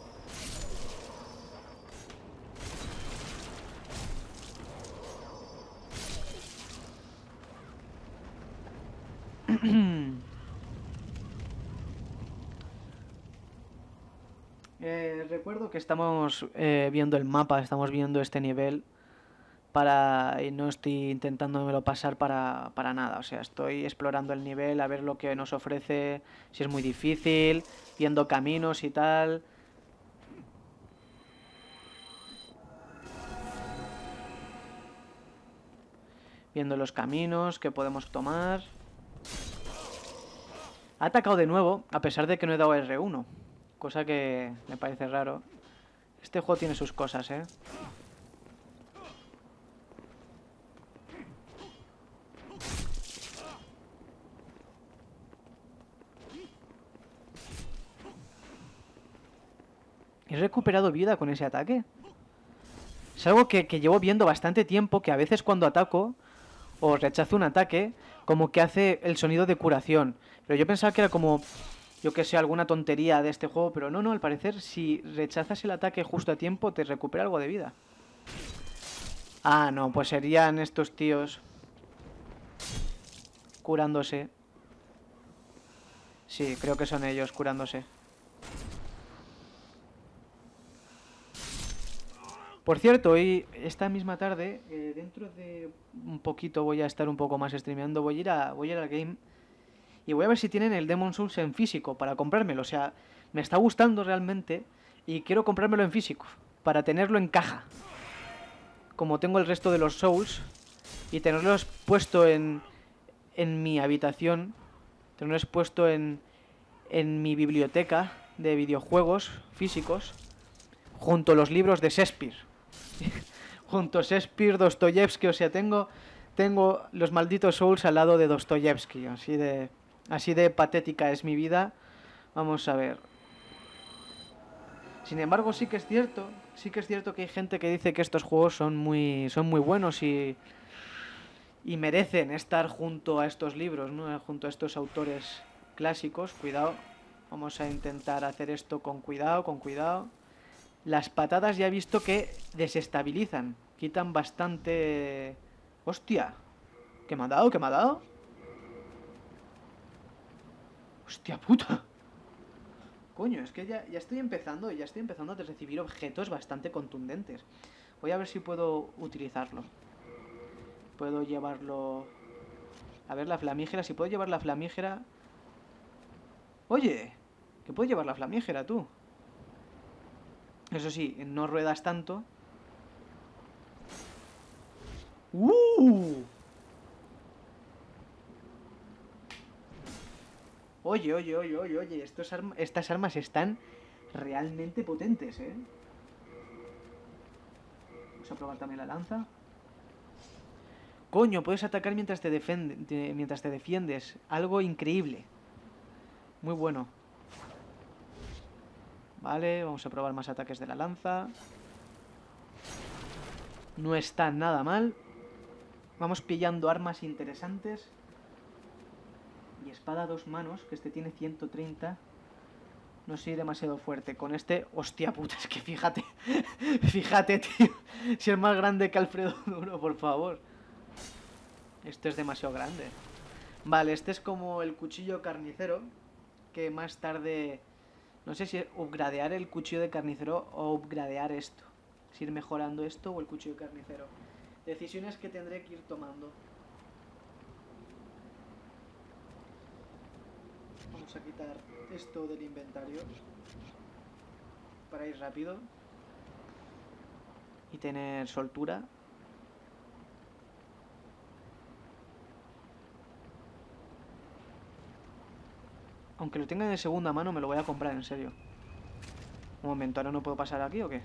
eh, recuerdo que estamos eh, viendo el mapa, estamos viendo este nivel para y no estoy intentándomelo pasar para, para nada. O sea, estoy explorando el nivel a ver lo que nos ofrece, si es muy difícil, viendo caminos y tal. Viendo los caminos que podemos tomar. Ha atacado de nuevo, a pesar de que no he dado R uno. Cosa que me parece raro. Este juego tiene sus cosas, ¿eh? He recuperado vida con ese ataque. Es algo que, que llevo viendo bastante tiempo, que a veces cuando ataco o rechazo un ataque, como que hace el sonido de curación. Pero yo pensaba que era como, yo que sé, alguna tontería de este juego, pero no, no, al parecer si rechazas el ataque justo a tiempo te recupera algo de vida. Ah, no, pues serían estos tíos curándose. Sí, creo que son ellos curándose. Por cierto, hoy, esta misma tarde, eh, dentro de un poquito voy a estar un poco más streameando, voy a ir a, voy a ir al game y voy a ver si tienen el Demon's Souls en físico para comprármelo. O sea, me está gustando realmente y quiero comprármelo en físico para tenerlo en caja, como tengo el resto de los Souls, y tenerlos puesto en, en mi habitación, tenerlos puesto en, en mi biblioteca de videojuegos físicos, junto a los libros de Shakespeare. Junto a Shakespeare, Dostoyevsky, o sea, tengo, tengo los malditos Souls al lado de Dostoyevsky, así de, así de patética es mi vida. Vamos a ver. Sin embargo, sí que es cierto, sí que es cierto que hay gente que dice que estos juegos son muy, son muy buenos y, y merecen estar junto a estos libros, ¿no? Junto a estos autores clásicos. Cuidado, vamos a intentar hacer esto con cuidado, con cuidado. Las patadas ya he visto que desestabilizan. Quitan bastante... ¡Hostia! ¿Qué me ha dado? ¿Qué me ha dado? ¡Hostia puta! Coño, es que ya, ya estoy empezando, ya estoy empezando a recibir objetos bastante contundentes. Voy a ver si puedo utilizarlo. Puedo llevarlo... A ver, la flamígera, si puedo llevar la flamígera... Oye, que puedo llevar la flamígera, tú. Eso sí, no ruedas tanto. ¡Uh! Oye, oye, oye, oye, oye. Estos arma estas armas están realmente potentes, ¿eh? Vamos a probar también la lanza. Coño, puedes atacar mientras te, defend te, mientras te defiendes. Algo increíble. Muy bueno. Vale, vamos a probar más ataques de la lanza. No está nada mal. Vamos pillando armas interesantes. Y espada a dos manos, que este tiene ciento treinta. No soy demasiado fuerte. Con este... Hostia puta, es que fíjate. Fíjate, tío. Si es más grande que Alfredo Duro, por favor. Esto es demasiado grande. Vale, este es como el cuchillo carnicero. Que más tarde... No sé si upgradear el cuchillo de carnicero o upgradear esto. Si ir mejorando esto o el cuchillo de carnicero. Decisiones que tendré que ir tomando. Vamos a quitar esto del inventario para ir rápido y tener soltura. Aunque lo tenga de segunda mano, me lo voy a comprar, en serio. Un momento, ¿ahora no puedo pasar aquí o qué?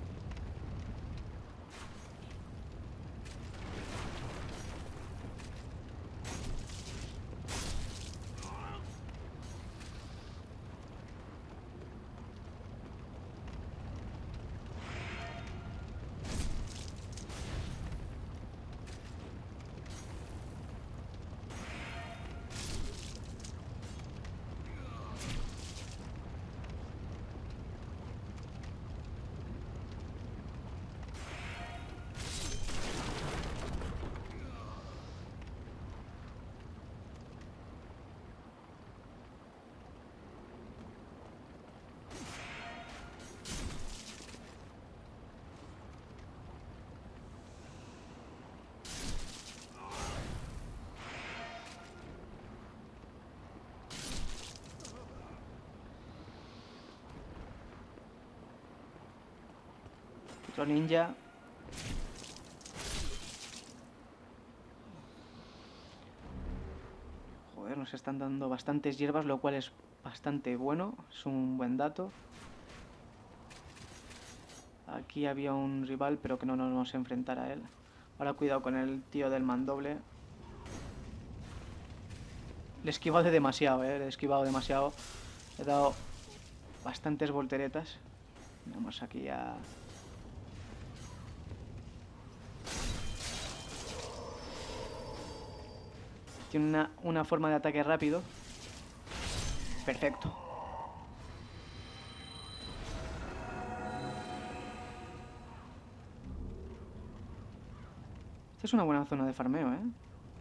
Otro ninja. Joder, nos están dando bastantes hierbas, lo cual es bastante bueno. Es un buen dato. Aquí había un rival, pero que no nos vamos a enfrentar a él. Ahora cuidado con el tío del mandoble. Le he esquivado de demasiado, eh. Le he esquivado demasiado. He dado bastantes volteretas. Vamos aquí a... Tiene una, una forma de ataque rápido. Perfecto. Esta es una buena zona de farmeo, ¿eh?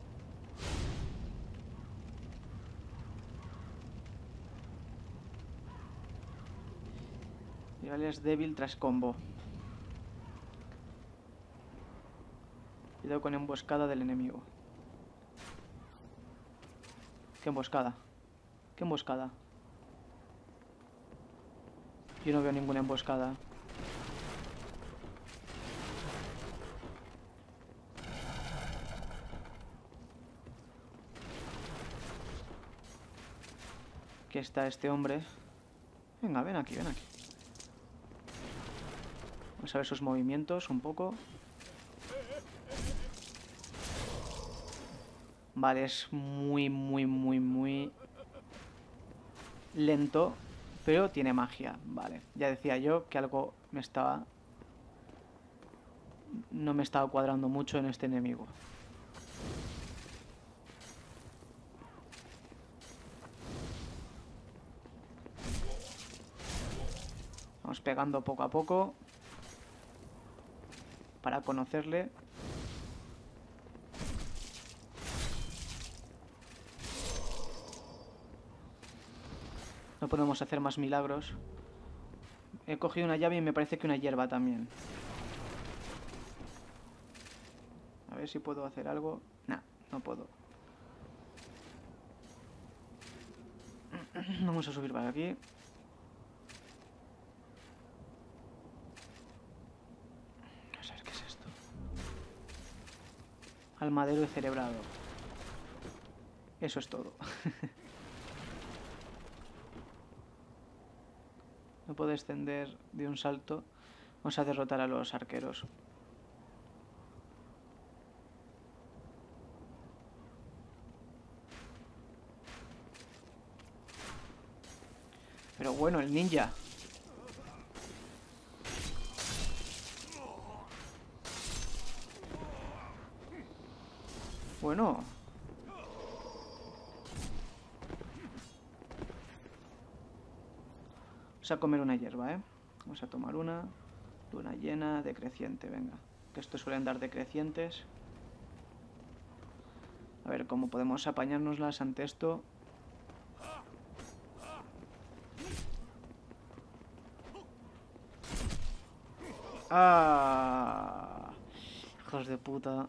Rival es débil tras combo. Cuidado con emboscada del enemigo. ¿Qué emboscada? ¿Qué emboscada? Yo no veo ninguna emboscada. Aquí está este hombre. Venga, ven aquí, ven aquí. Vamos a ver sus movimientos un poco. Vale, es muy, muy, muy, muy lento, pero tiene magia. Vale, ya decía yo que algo me estaba... No me estaba cuadrando mucho en este enemigo. Vamos pegando poco a poco para conocerle. No podemos hacer más milagros. He cogido una llave y me parece que una hierba también. A ver si puedo hacer algo. Nah, no puedo. Vamos a subir para aquí. Vamos a ver qué es esto. Almadero cerebrado. Eso es todo. No puedo descender de un salto. Vamos a derrotar a los arqueros. Pero bueno, el ninja. Bueno. Vamos a comer una hierba, ¿eh? Vamos a tomar una. Luna llena, decreciente, venga. Que estos suelen dar decrecientes. A ver cómo podemos apañárnoslas ante esto. ¡Ah! Hijos de puta.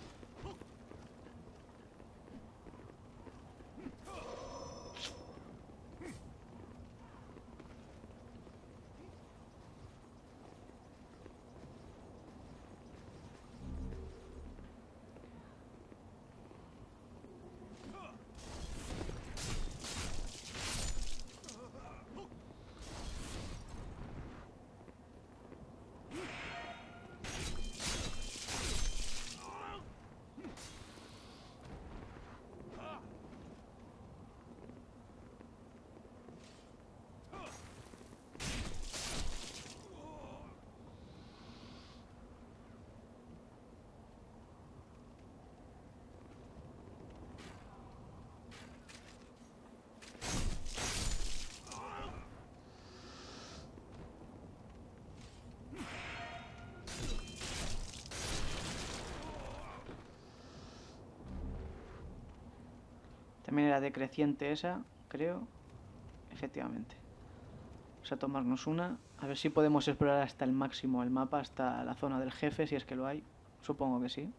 También era decreciente esa, creo. Efectivamente. Vamos a tomarnos una. A ver si podemos explorar hasta el máximo el mapa, hasta la zona del jefe, si es que lo hay. Supongo que sí.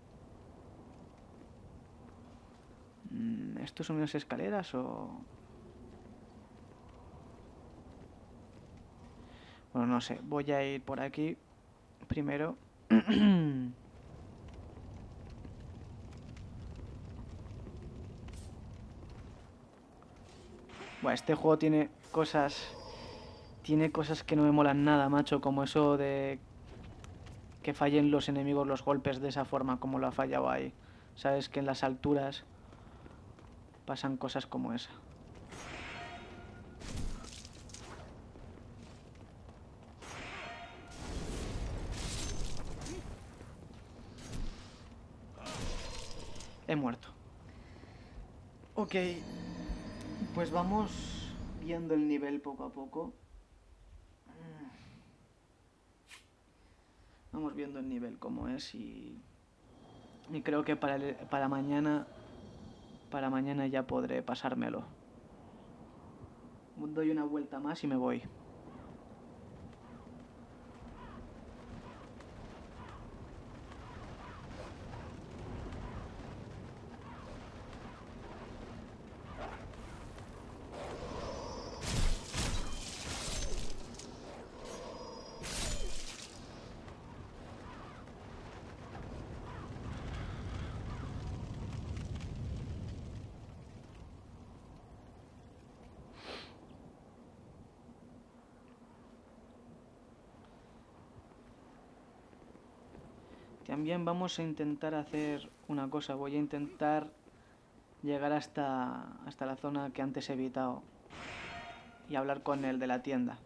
¿Estos son unas escaleras o...? Bueno, no sé. Voy a ir por aquí primero. Bueno, este juego tiene cosas... Tiene cosas que no me molan nada, macho. Como eso de... que fallen los enemigos los golpes de esa forma, como lo ha fallado ahí. Sabes que en las alturas pasan cosas como esa. He muerto. Ok. Pues vamos viendo el nivel poco a poco. Vamos viendo el nivel como es y... Y creo que para, el, para mañana... Para mañana ya podré pasármelo. Doy una vuelta más y me voy. También vamos a intentar hacer una cosa. Voy a intentar llegar hasta, hasta la zona que antes he evitado y hablar con el de la tienda.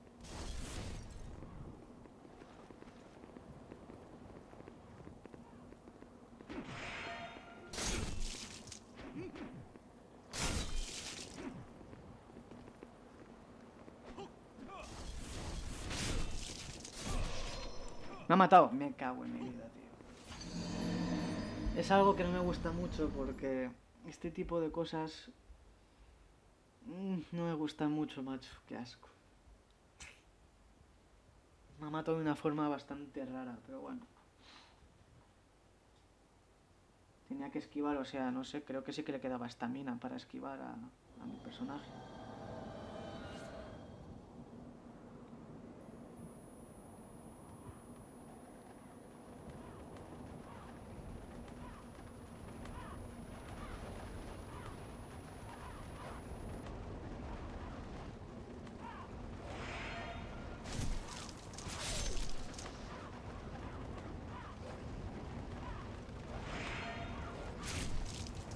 Me ha matado. Me cago en mi vida, tío. Es algo que no me gusta mucho porque este tipo de cosas mmm, no me gustan mucho, macho. Qué asco. Me ha matado de una forma bastante rara, pero bueno. Tenía que esquivar, o sea, no sé, creo que sí que le quedaba estamina para esquivar a, a mi personaje.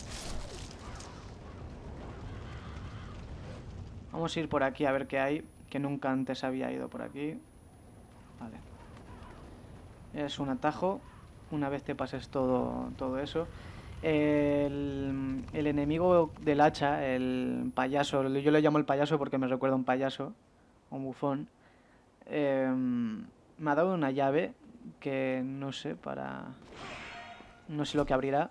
Vamos a ir por aquí a ver qué hay, que nunca antes había ido por aquí. Vale. Es un atajo. Una vez te pases todo, todo eso. El, el enemigo del hacha, el payaso, yo le llamo el payaso porque me recuerda a un payaso, un bufón. Eh, me ha dado una llave que no sé para... No sé lo que abrirá.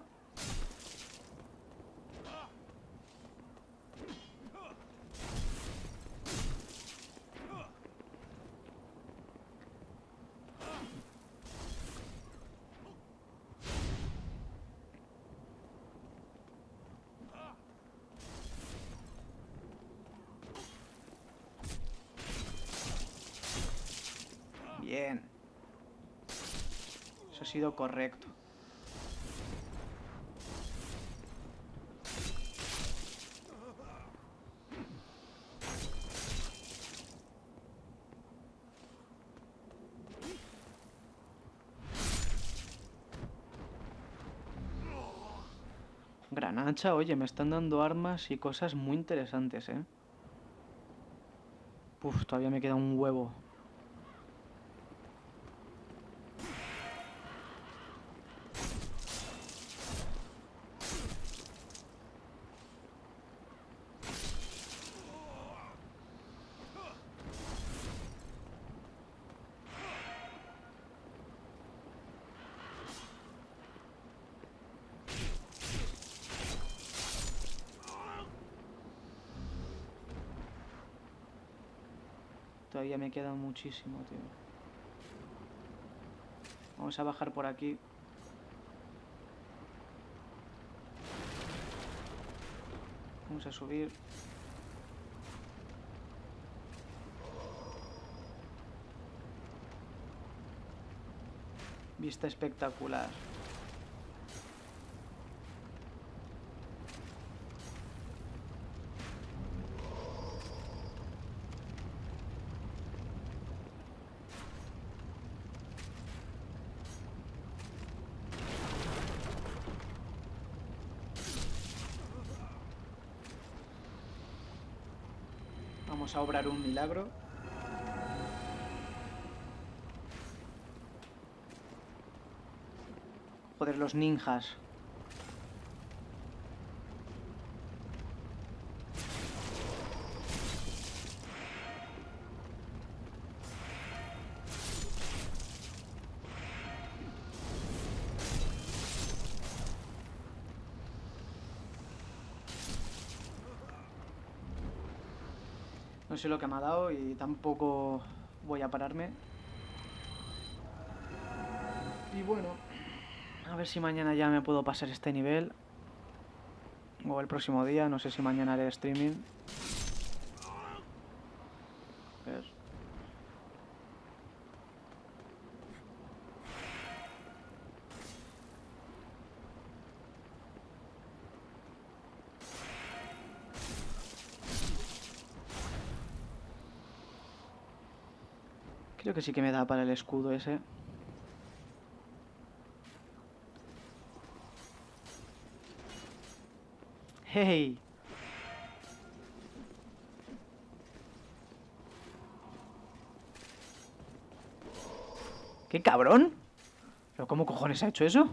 Bien. Eso ha sido correcto. Gran hacha, oye, me están dando armas y cosas muy interesantes, ¿eh? Uf, todavía me queda un huevo. Todavía me queda muchísimo, tío. Vamos a bajar por aquí. Vamos a subir. Vista espectacular. Vamos a obrar un milagro. Joder, los ninjas. No sé lo que me ha dado y tampoco voy a pararme. Y bueno, a ver si mañana ya me puedo pasar este nivel. O el próximo día, no sé si mañana haré streaming. A ver. Creo que sí que me da para el escudo ese. ¡Hey! ¡Qué cabrón! ¿Pero cómo cojones ha hecho eso?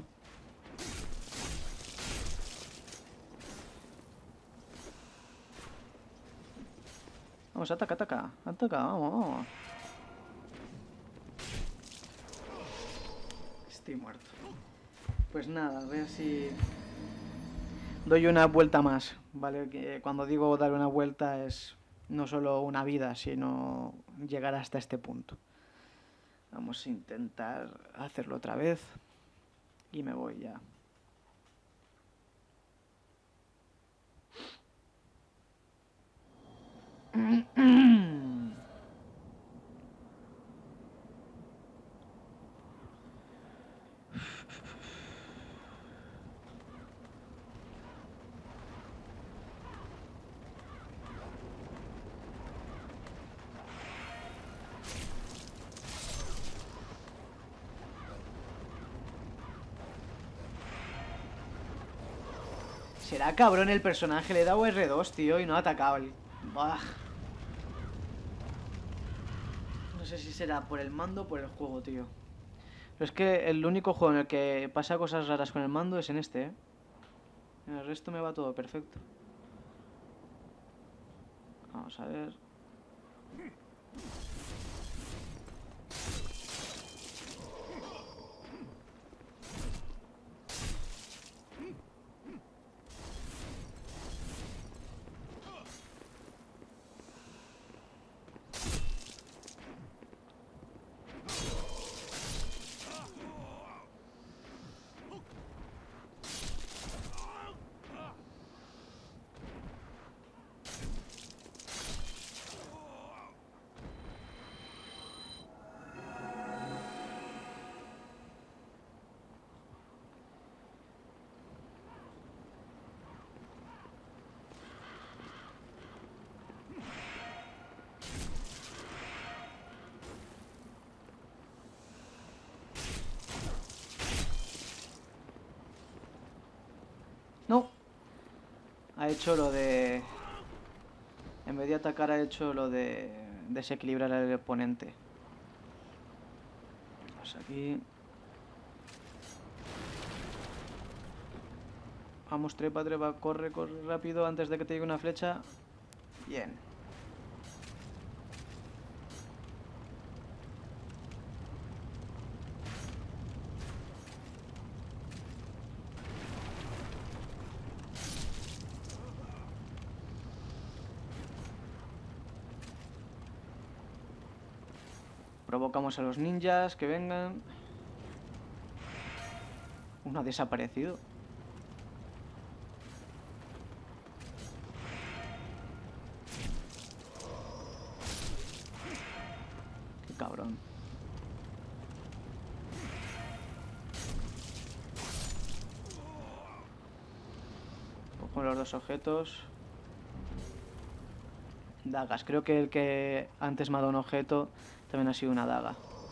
Vamos, ataca, ataca, ataca, vamos, vamos. Estoy muerto. Pues nada, a ver si... doy una vuelta más, ¿vale? Que cuando digo dar una vuelta es no solo una vida, sino llegar hasta este punto. Vamos a intentar hacerlo otra vez. Y me voy ya. Será cabrón el personaje, le he dado erre dos, tío, y no ha atacado el... Bah. sé si será por el mando o por el juego, tío. Pero es que el único juego en el que pasa cosas raras con el mando es en este, ¿eh? En el resto me va todo perfecto. Vamos a ver. No. Ha hecho lo de... En vez de atacar ha hecho lo de desequilibrar al oponente. Vamos aquí. Vamos, trepa, trepa, corre, corre rápido antes de que te llegue una flecha. Bien. Provocamos a los ninjas que vengan. Uno ha desaparecido. Qué cabrón. Cojo los dos objetos. Dagas. Creo que el que antes me ha dado un objeto también ha sido una daga.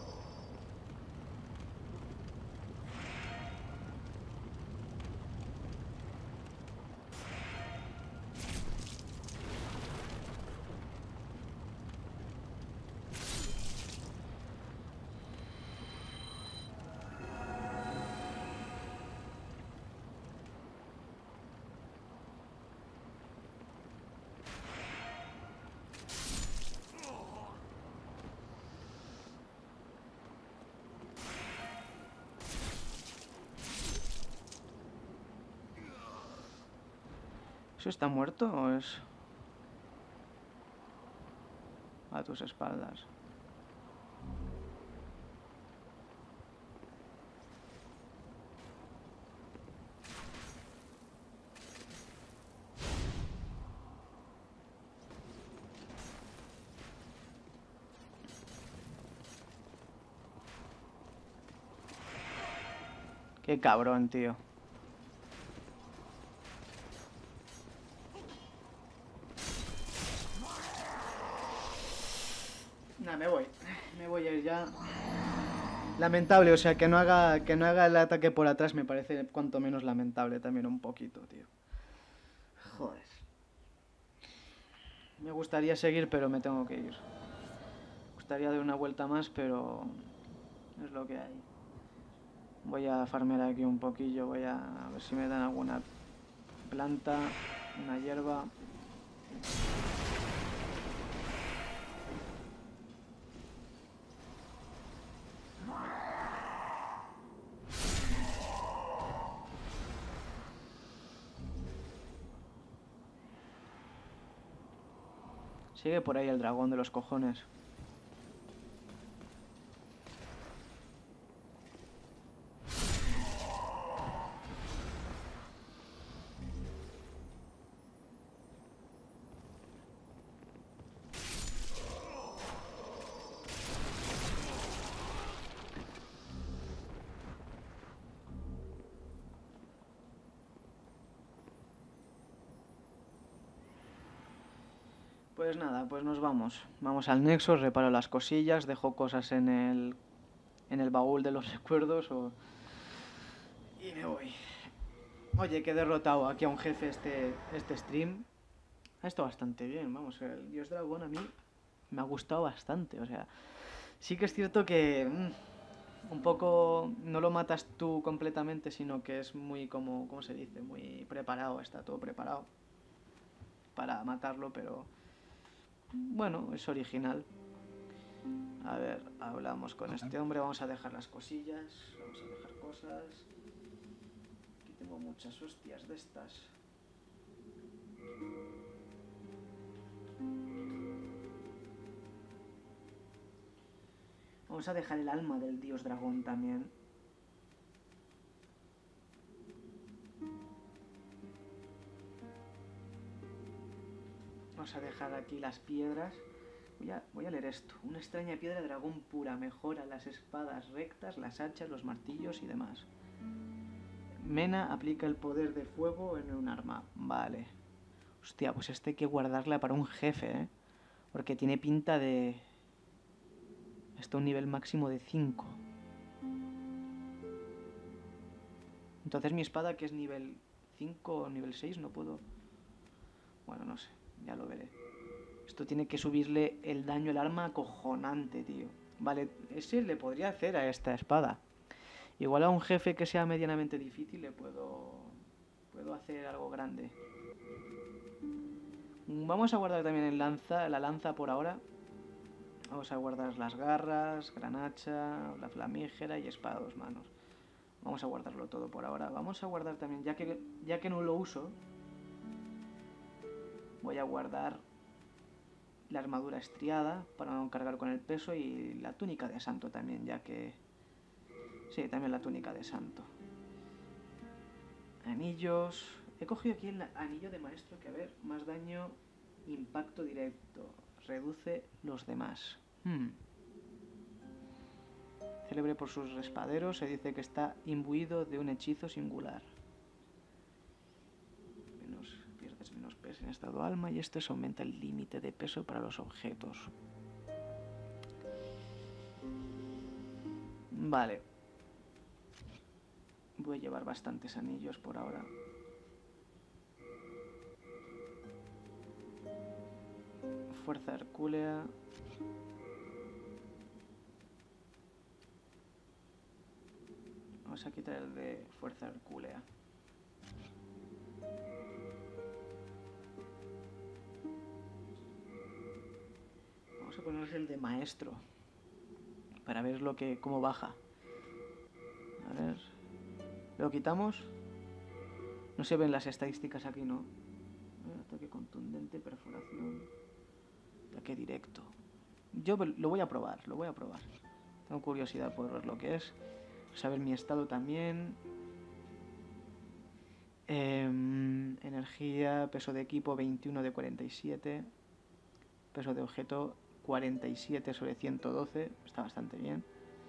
¿Eso está muerto o es...? A tus espaldas. Qué cabrón, tío. Nah, me voy. Me voy a ir ya. Lamentable, o sea, que no haga que no haga el ataque por atrás me parece cuanto menos lamentable también un poquito, tío. Joder. Me gustaría seguir, pero me tengo que ir. Me gustaría dar una vuelta más, pero es lo que hay. Voy a farmear aquí un poquillo, voy a, a ver si me dan alguna planta, una hierba. Sigue por ahí el dragón de los cojones. Pues nada, pues nos vamos. Vamos al Nexo, reparo las cosillas, dejo cosas en el en el baúl de los recuerdos o... y me voy. Oye, que he derrotado aquí a un jefe este, este stream. Ha estado bastante bien, vamos, el dios dragón a mí me ha gustado bastante, o sea, Sí que es cierto que mm, un poco no lo matas tú completamente, sino que es muy como, ¿cómo se dice? Muy preparado, está todo preparado para matarlo, pero bueno, es original. A ver, hablamos con este hombre, vamos a dejar las cosillas, vamos a dejar cosas. Aquí tengo muchas hostias de estas. Vamos a dejar el alma del dios dragón también. Vamos a dejar aquí las piedras. Voy a, voy a leer esto. Una extraña piedra de dragón pura mejora las espadas rectas, las hachas, los martillos y demás. Mena aplica el poder de fuego en un arma. Vale. Hostia, pues este hay que guardarla para un jefe, ¿eh? Porque tiene pinta de... Está a un nivel máximo de cinco. Entonces mi espada, que es nivel cinco o nivel seis, no puedo... Bueno, no sé. Ya lo veré. Esto tiene que subirle el daño al arma acojonante, tío. Vale, ese le podría hacer a esta espada. Igual a un jefe que sea medianamente difícil le puedo... Puedo hacer algo grande. Vamos a guardar también el lanza, la lanza por ahora. Vamos a guardar las garras, gran hacha, la flamígera y espada a dos manos. Vamos a guardarlo todo por ahora. Vamos a guardar también, ya que, ya que no lo uso, voy a guardar la armadura estriada para no cargar con el peso y la túnica de santo también, ya que... Sí, también la túnica de santo. Anillos... He cogido aquí el anillo de maestro que, a ver, más daño, impacto directo, reduce los demás. Hmm. Célebre por sus espaderos, se dice que está imbuido de un hechizo singular. Menos, pierdes menos peso en estado alma y esto se aumenta el límite de peso para los objetos. Vale. Voy a llevar bastantes anillos por ahora. Fuerza hercúlea. Vamos a quitar el de fuerza hercúlea. Vamos a ponernos el de maestro para ver lo que cómo baja. A ver. ¿Lo quitamos? No se ven las estadísticas aquí, ¿no? Ataque contundente, perforación. Ataque directo. Yo lo voy a probar, lo voy a probar. Tengo curiosidad por ver lo que es. Saber mi estado también. Eh, energía, peso de equipo veintiuno de cuarenta y siete. Peso de objeto cuarenta y siete sobre ciento doce. Está bastante bien.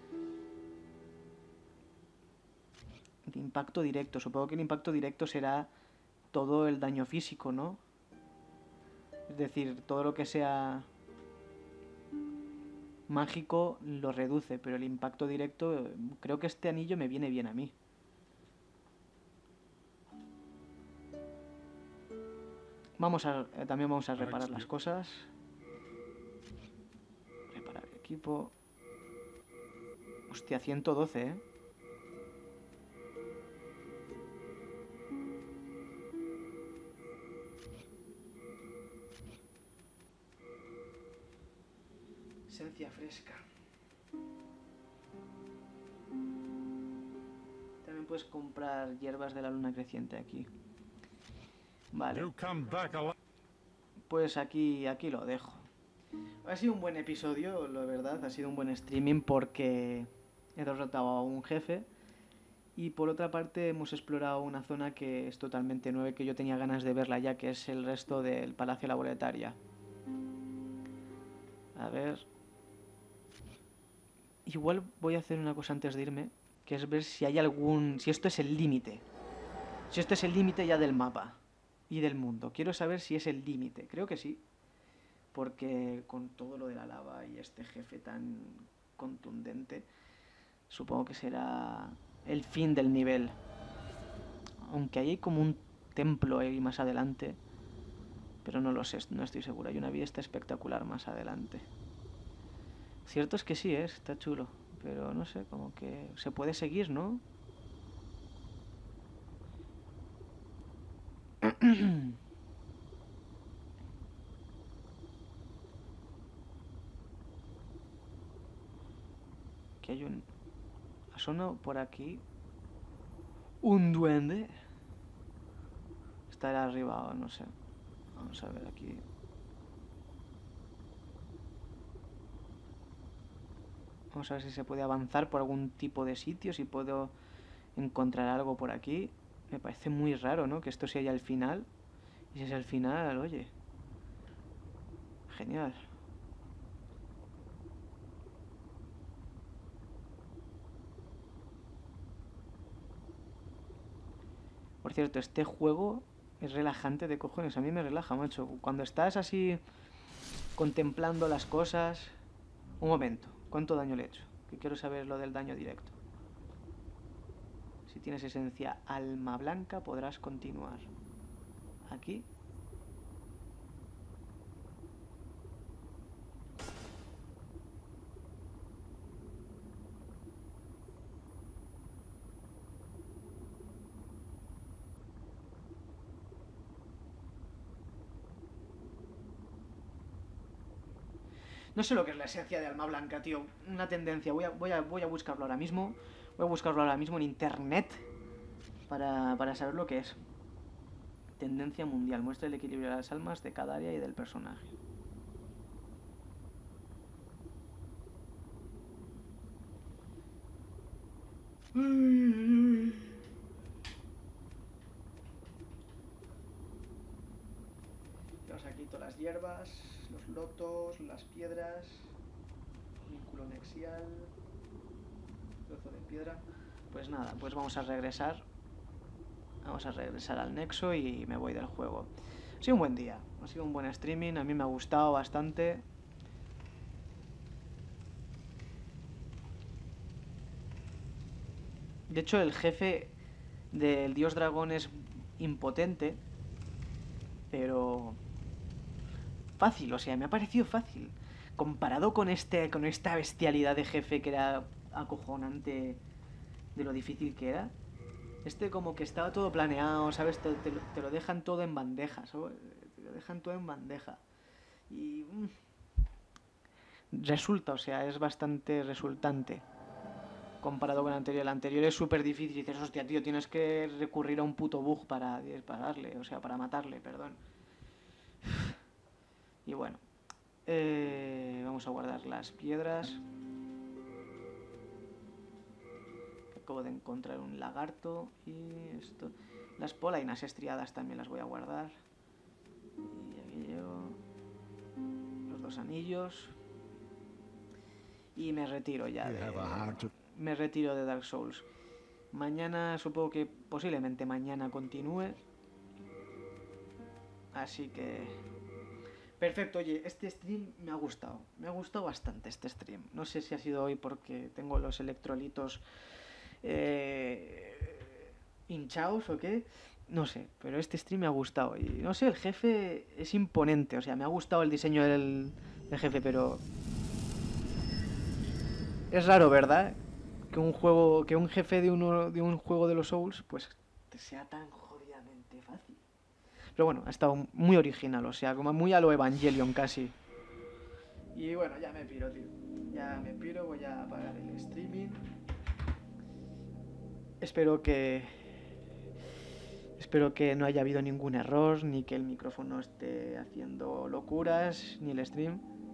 De impacto directo. Supongo que el impacto directo será todo el daño físico, ¿no? Es decir, todo lo que sea mágico lo reduce, pero el impacto directo, creo que este anillo me viene bien a mí. Vamos a, eh, también vamos a reparar las cosas. Reparar equipo. Hostia, ciento doce, ¿eh? Esencia fresca. También puedes comprar hierbas de la luna creciente aquí. Vale. Pues aquí, aquí lo dejo. Ha sido un buen episodio, la verdad. Ha sido un buen streaming porque he derrotado a un jefe. Y por otra parte hemos explorado una zona que es totalmente nueva y que yo tenía ganas de verla ya, que es el resto del Palacio Laborataria. A ver... Igual voy a hacer una cosa antes de irme, que es ver si hay algún... si esto es el límite. Si esto es el límite ya del mapa y del mundo. Quiero saber si es el límite. Creo que sí. Porque con todo lo de la lava y este jefe tan contundente, supongo que será el fin del nivel. Aunque hay como un templo ahí más adelante. Pero no lo sé, no estoy seguro. Hay una vista espectacular más adelante. Cierto es que sí, ¿eh? Está chulo. Pero no sé, como que se puede seguir, ¿no? Que hay un... Ha sonado por aquí un duende. Estará arriba o no sé. Vamos a ver aquí. Vamos a ver si se puede avanzar por algún tipo de sitio, si puedo encontrar algo por aquí. Me parece muy raro, ¿no? Que esto sea ya el final. Y si es el final, oye. Genial. Por cierto, este juego es relajante de cojones. A mí me relaja, macho. Cuando estás así contemplando las cosas... Un momento. ¿Cuánto daño le he hecho? Que quiero saber lo del daño directo. Si tienes esencia alma blanca, podrás continuar. Aquí. No sé lo que es la esencia de alma blanca, tío. Una tendencia. Voy a, voy a, voy a buscarlo ahora mismo. Voy a buscarlo ahora mismo en internet. Para, para saber lo que es. Tendencia mundial. Muestra el equilibrio de las almas de cada área y del personaje. Tenemos aquí todas las hierbas, los lotos, las piedras, vínculo nexial, trozo de piedra. Pues nada, pues vamos a regresar. Vamos a regresar al nexo y me voy del juego. Ha sido un buen día, ha sido un buen streaming, a mí me ha gustado bastante. De hecho, el jefe del dios dragón es impotente, pero fácil, o sea, me ha parecido fácil. Comparado con, este, con esta bestialidad de jefe que era acojonante de lo difícil que era. Este como que estaba todo planeado, ¿sabes? Te, te, te lo dejan todo en bandeja, ¿sabes? Te lo dejan todo en bandeja. Y... Mmm, resulta, o sea, es bastante resultante comparado con el anterior. El anterior es súper difícil y dices, hostia, tío, tienes que recurrir a un puto bug para dispararle, o sea, para matarle, perdón. Y bueno, eh, vamos a guardar las piedras. Acabo de encontrar un lagarto y esto. Las polainas estriadas también las voy a guardar. Y aquí llevo los dos anillos. Y me retiro ya de... Me retiro de Dark Souls. Mañana, supongo que posiblemente mañana continúe. Así que... Perfecto, oye, este stream me ha gustado. Me ha gustado bastante este stream. No sé si ha sido hoy porque tengo los electrolitos eh, hinchados o qué. No sé, pero este stream me ha gustado. Y no sé, el jefe es imponente. O sea, me ha gustado el diseño del, del jefe, pero... Es raro, ¿verdad? Que un juego, que un jefe de, uno, de un juego de los Souls, pues sea tan jodidamente fácil. Pero bueno, ha estado muy original, o sea, como muy a lo Evangelion casi. Y bueno, ya me piro, tío. Ya me piro, voy a apagar el streaming. Espero que... Espero que no haya habido ningún error, ni que el micrófono esté haciendo locuras, ni el stream.